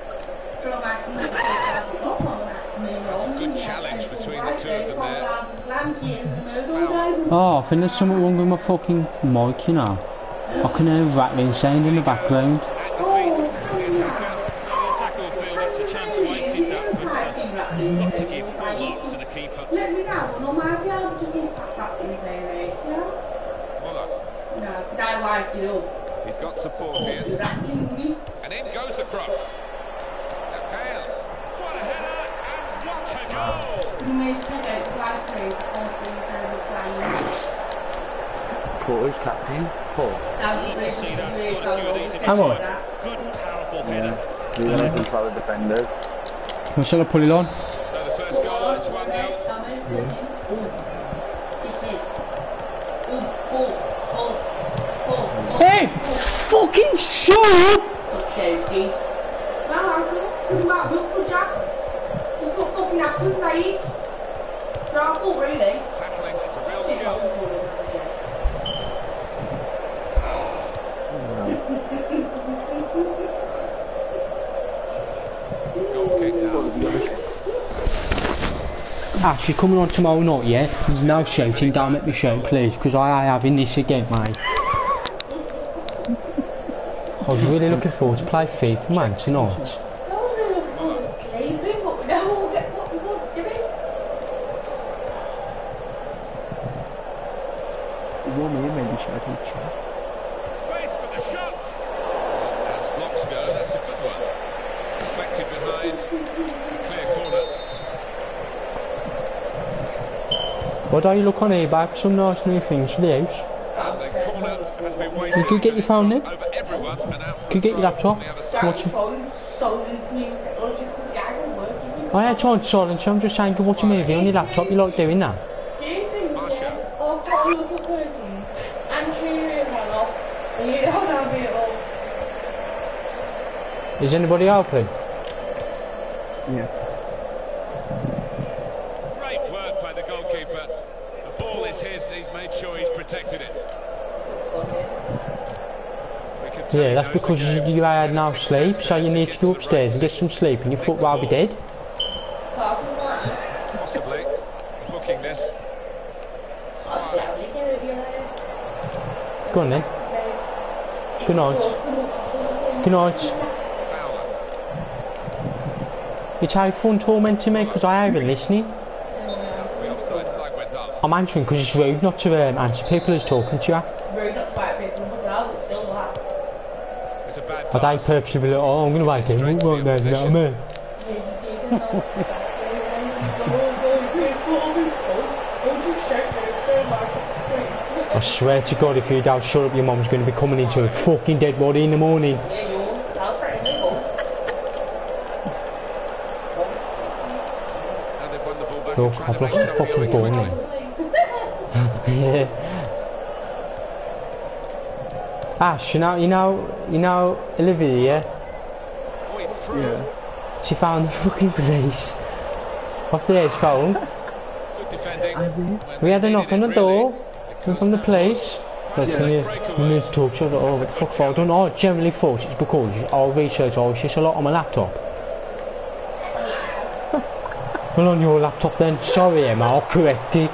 That's a good challenge between the two of them there. Oh, I think there's something wrong with my fucking mic, you know. I can hear rattling sound in the background. At the feet of the attacker. break it up. He's got support here. Exactly. And in goes the cross. Now Kale. What a header and what a goal! You need to take out the flag trade before you start playing. Paul is captain. Paul. Love to see that. Scored a few of these in Come on. Good, powerful header. We're going to control the defenders. Shall I pull it on? So the first goal is 1-0. Hey! Fucking shut up! Shouty. Now, I'm not look for Jack. It's not fucking happened, mate. It's not cool, really. Tackling, it's a real skill. Goal kick now. Ash, you're coming on tomorrow night, yeah? No shouting, don't make me shout, please, because I having this again, mate. I was really looking forward to play FIFA, man, tonight. I was really looking forward to sleeping, but we don't all get what we want, do we? You want me to maybe shout at each other? Space for the shot. As blocks go, that's a good one. Deflected behind. Clear corner. Why don't you look on eBay for some nice new things for the house? And the corner has been waiting. You could get your phone there. Over everyone and out. Could you get your laptop? On the other Jack, side. Watch it. phone sold into new technology because the ag will work. I ain't trying to silence you, I'm just saying, go watch a movie on your laptop, you like doing that? Do you think Marshall. I've got a little curtain and cheering hell off and you don't have it all? Is anybody open? Yeah. Great work by the goalkeeper. The ball is his and he's made sure he's protected it. We can tell Yeah, he that's knows the because game. you had no Makes sleep, sense so now you to need get to go the upstairs and right get some sleep and your foot will be dead. Possibly booking this. Go on then. Good night. Good night. Fowler. It's how fun tormenting me because I ain't even listening. The offside flag went up. I'm answering because it's rude not to answer people who's talking to you. Rude not to fight people, but now it's still that. It's a bad I don't pass. purposely be like, oh, I'm going to wake him up right now, you know what I mean? I swear to God, if you don't shut up, your mum's going to be coming into a fucking dead body in the morning. Now they've won the ball back. Look, and trying I've to make lost the something fucking of it ball quickly. now. Yeah. Ash, you know Olivia, yeah? Oh, he's through. Yeah. She found the fucking police off the edge phone. Good defending. When We had a they knock on the needed it, really, door because from the that police. was But we need to talk to her. Oh, what the fuck, I don't know. I generally thought it's because I'll research ISIS a lot on my laptop. Well, on your laptop then. Sorry, Emma, I'll correct it.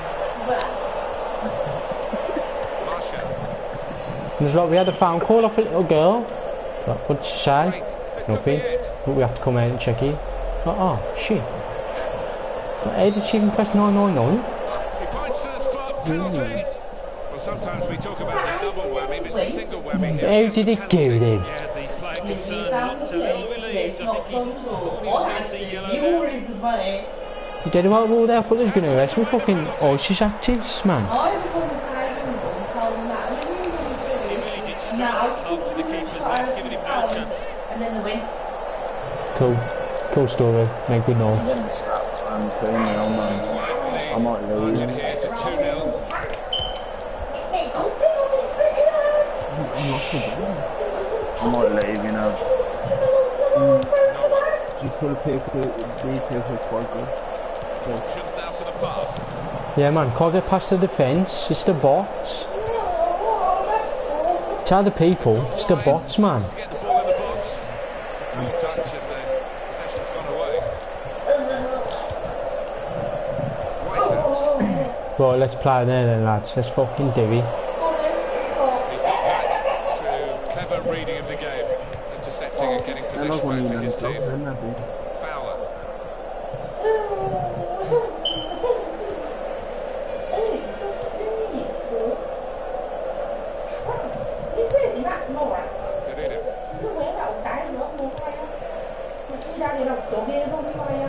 Marshall. And there's like, we had a phone call off a little girl. Like, what'd she say? Right, this could be Nothing. it. But we have to come out and check it. Like, oh, shit. So, how did she even press 999? He points to the spot. Penalty. Well, sometimes we talk about the double whammy, but it's a single whammy here. How did it go then? Yeah, the player concerned looked a little relieved. I think he thought he was going to see yellow there. You did about all there, I thought they was going to arrest me fucking ISIS activists, man. He really did struggle up to the keeper's left, giving him no chance. And then the win. Cool. Cool story. Mate, good night. I'm getting slapped, man. 2-0, man. I might Margin leave. here to 2-0. I might leave, you know. You put a paper, quite good. Options now for the pass. Yeah, man, can't get past the defence. It's the bots. Tell the people, it's the bots, man. To get the ball in the box. It's a cool touch and the possession's gone away. Whitehouse. Right, let's play there then, lads. Let's fucking do it. He's got that through clever reading of the game. Intercepting and getting I possession love when back you for done his it, team. isn't that big? Fowler. that tomorrow. Did he? No, we're not dying, not more fire. You don't need a dog ears on fire.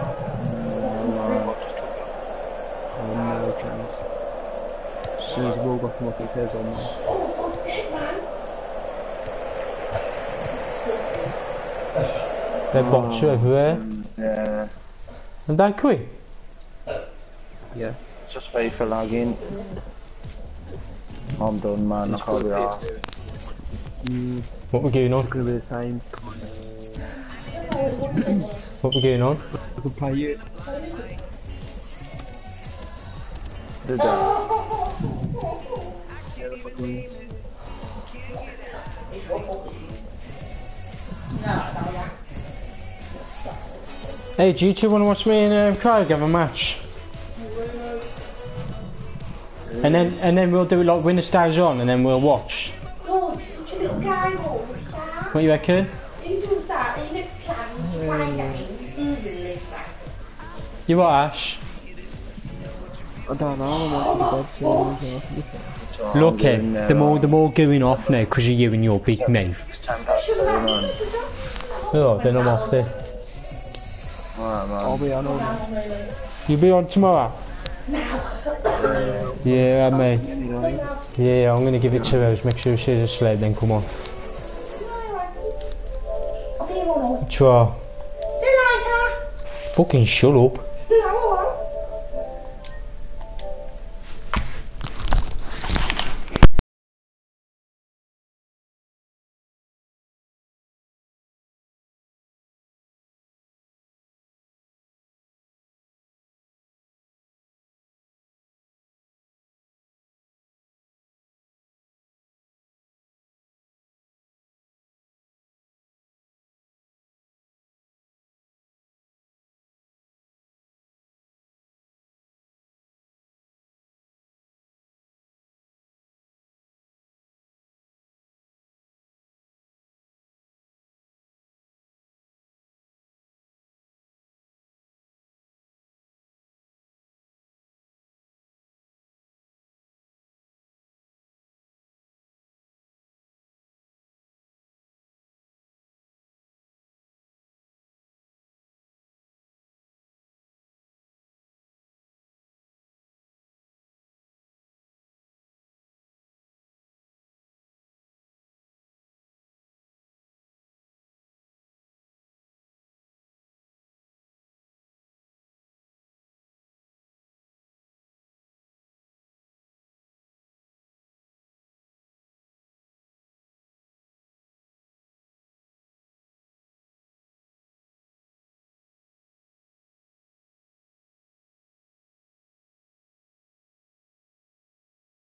No chance. As soon as the ball got come off his head on there. Oh, fuck's sake, man. They're bots everywhere. Yeah, And that quick. Yeah. just FIFA lagging. I'm done, man. I can't be arsed. What we're going on? It's gonna be the same. What we're going on? I could play you. Did that? Hey, do you two want to watch me and Craig have a match? And then we'll do it like winner stays on, and then we'll watch. God, such a little guy, Wolf. What you reckon? You do that, you next plans to find out. You what, Ash? I don't know, I want to go to bed soon. Look, the more going off now because of you and your big mouth. It's 10 past 2, man. Oh, then I'm off there. Alright, man. I'll be on all night. You be on tomorrow? Yeah, mate. Yeah, I'm gonna give it 2 hours. Make sure she's asleep. Then come on. I'll be on all. Try. See you later. Fucking shut up. No.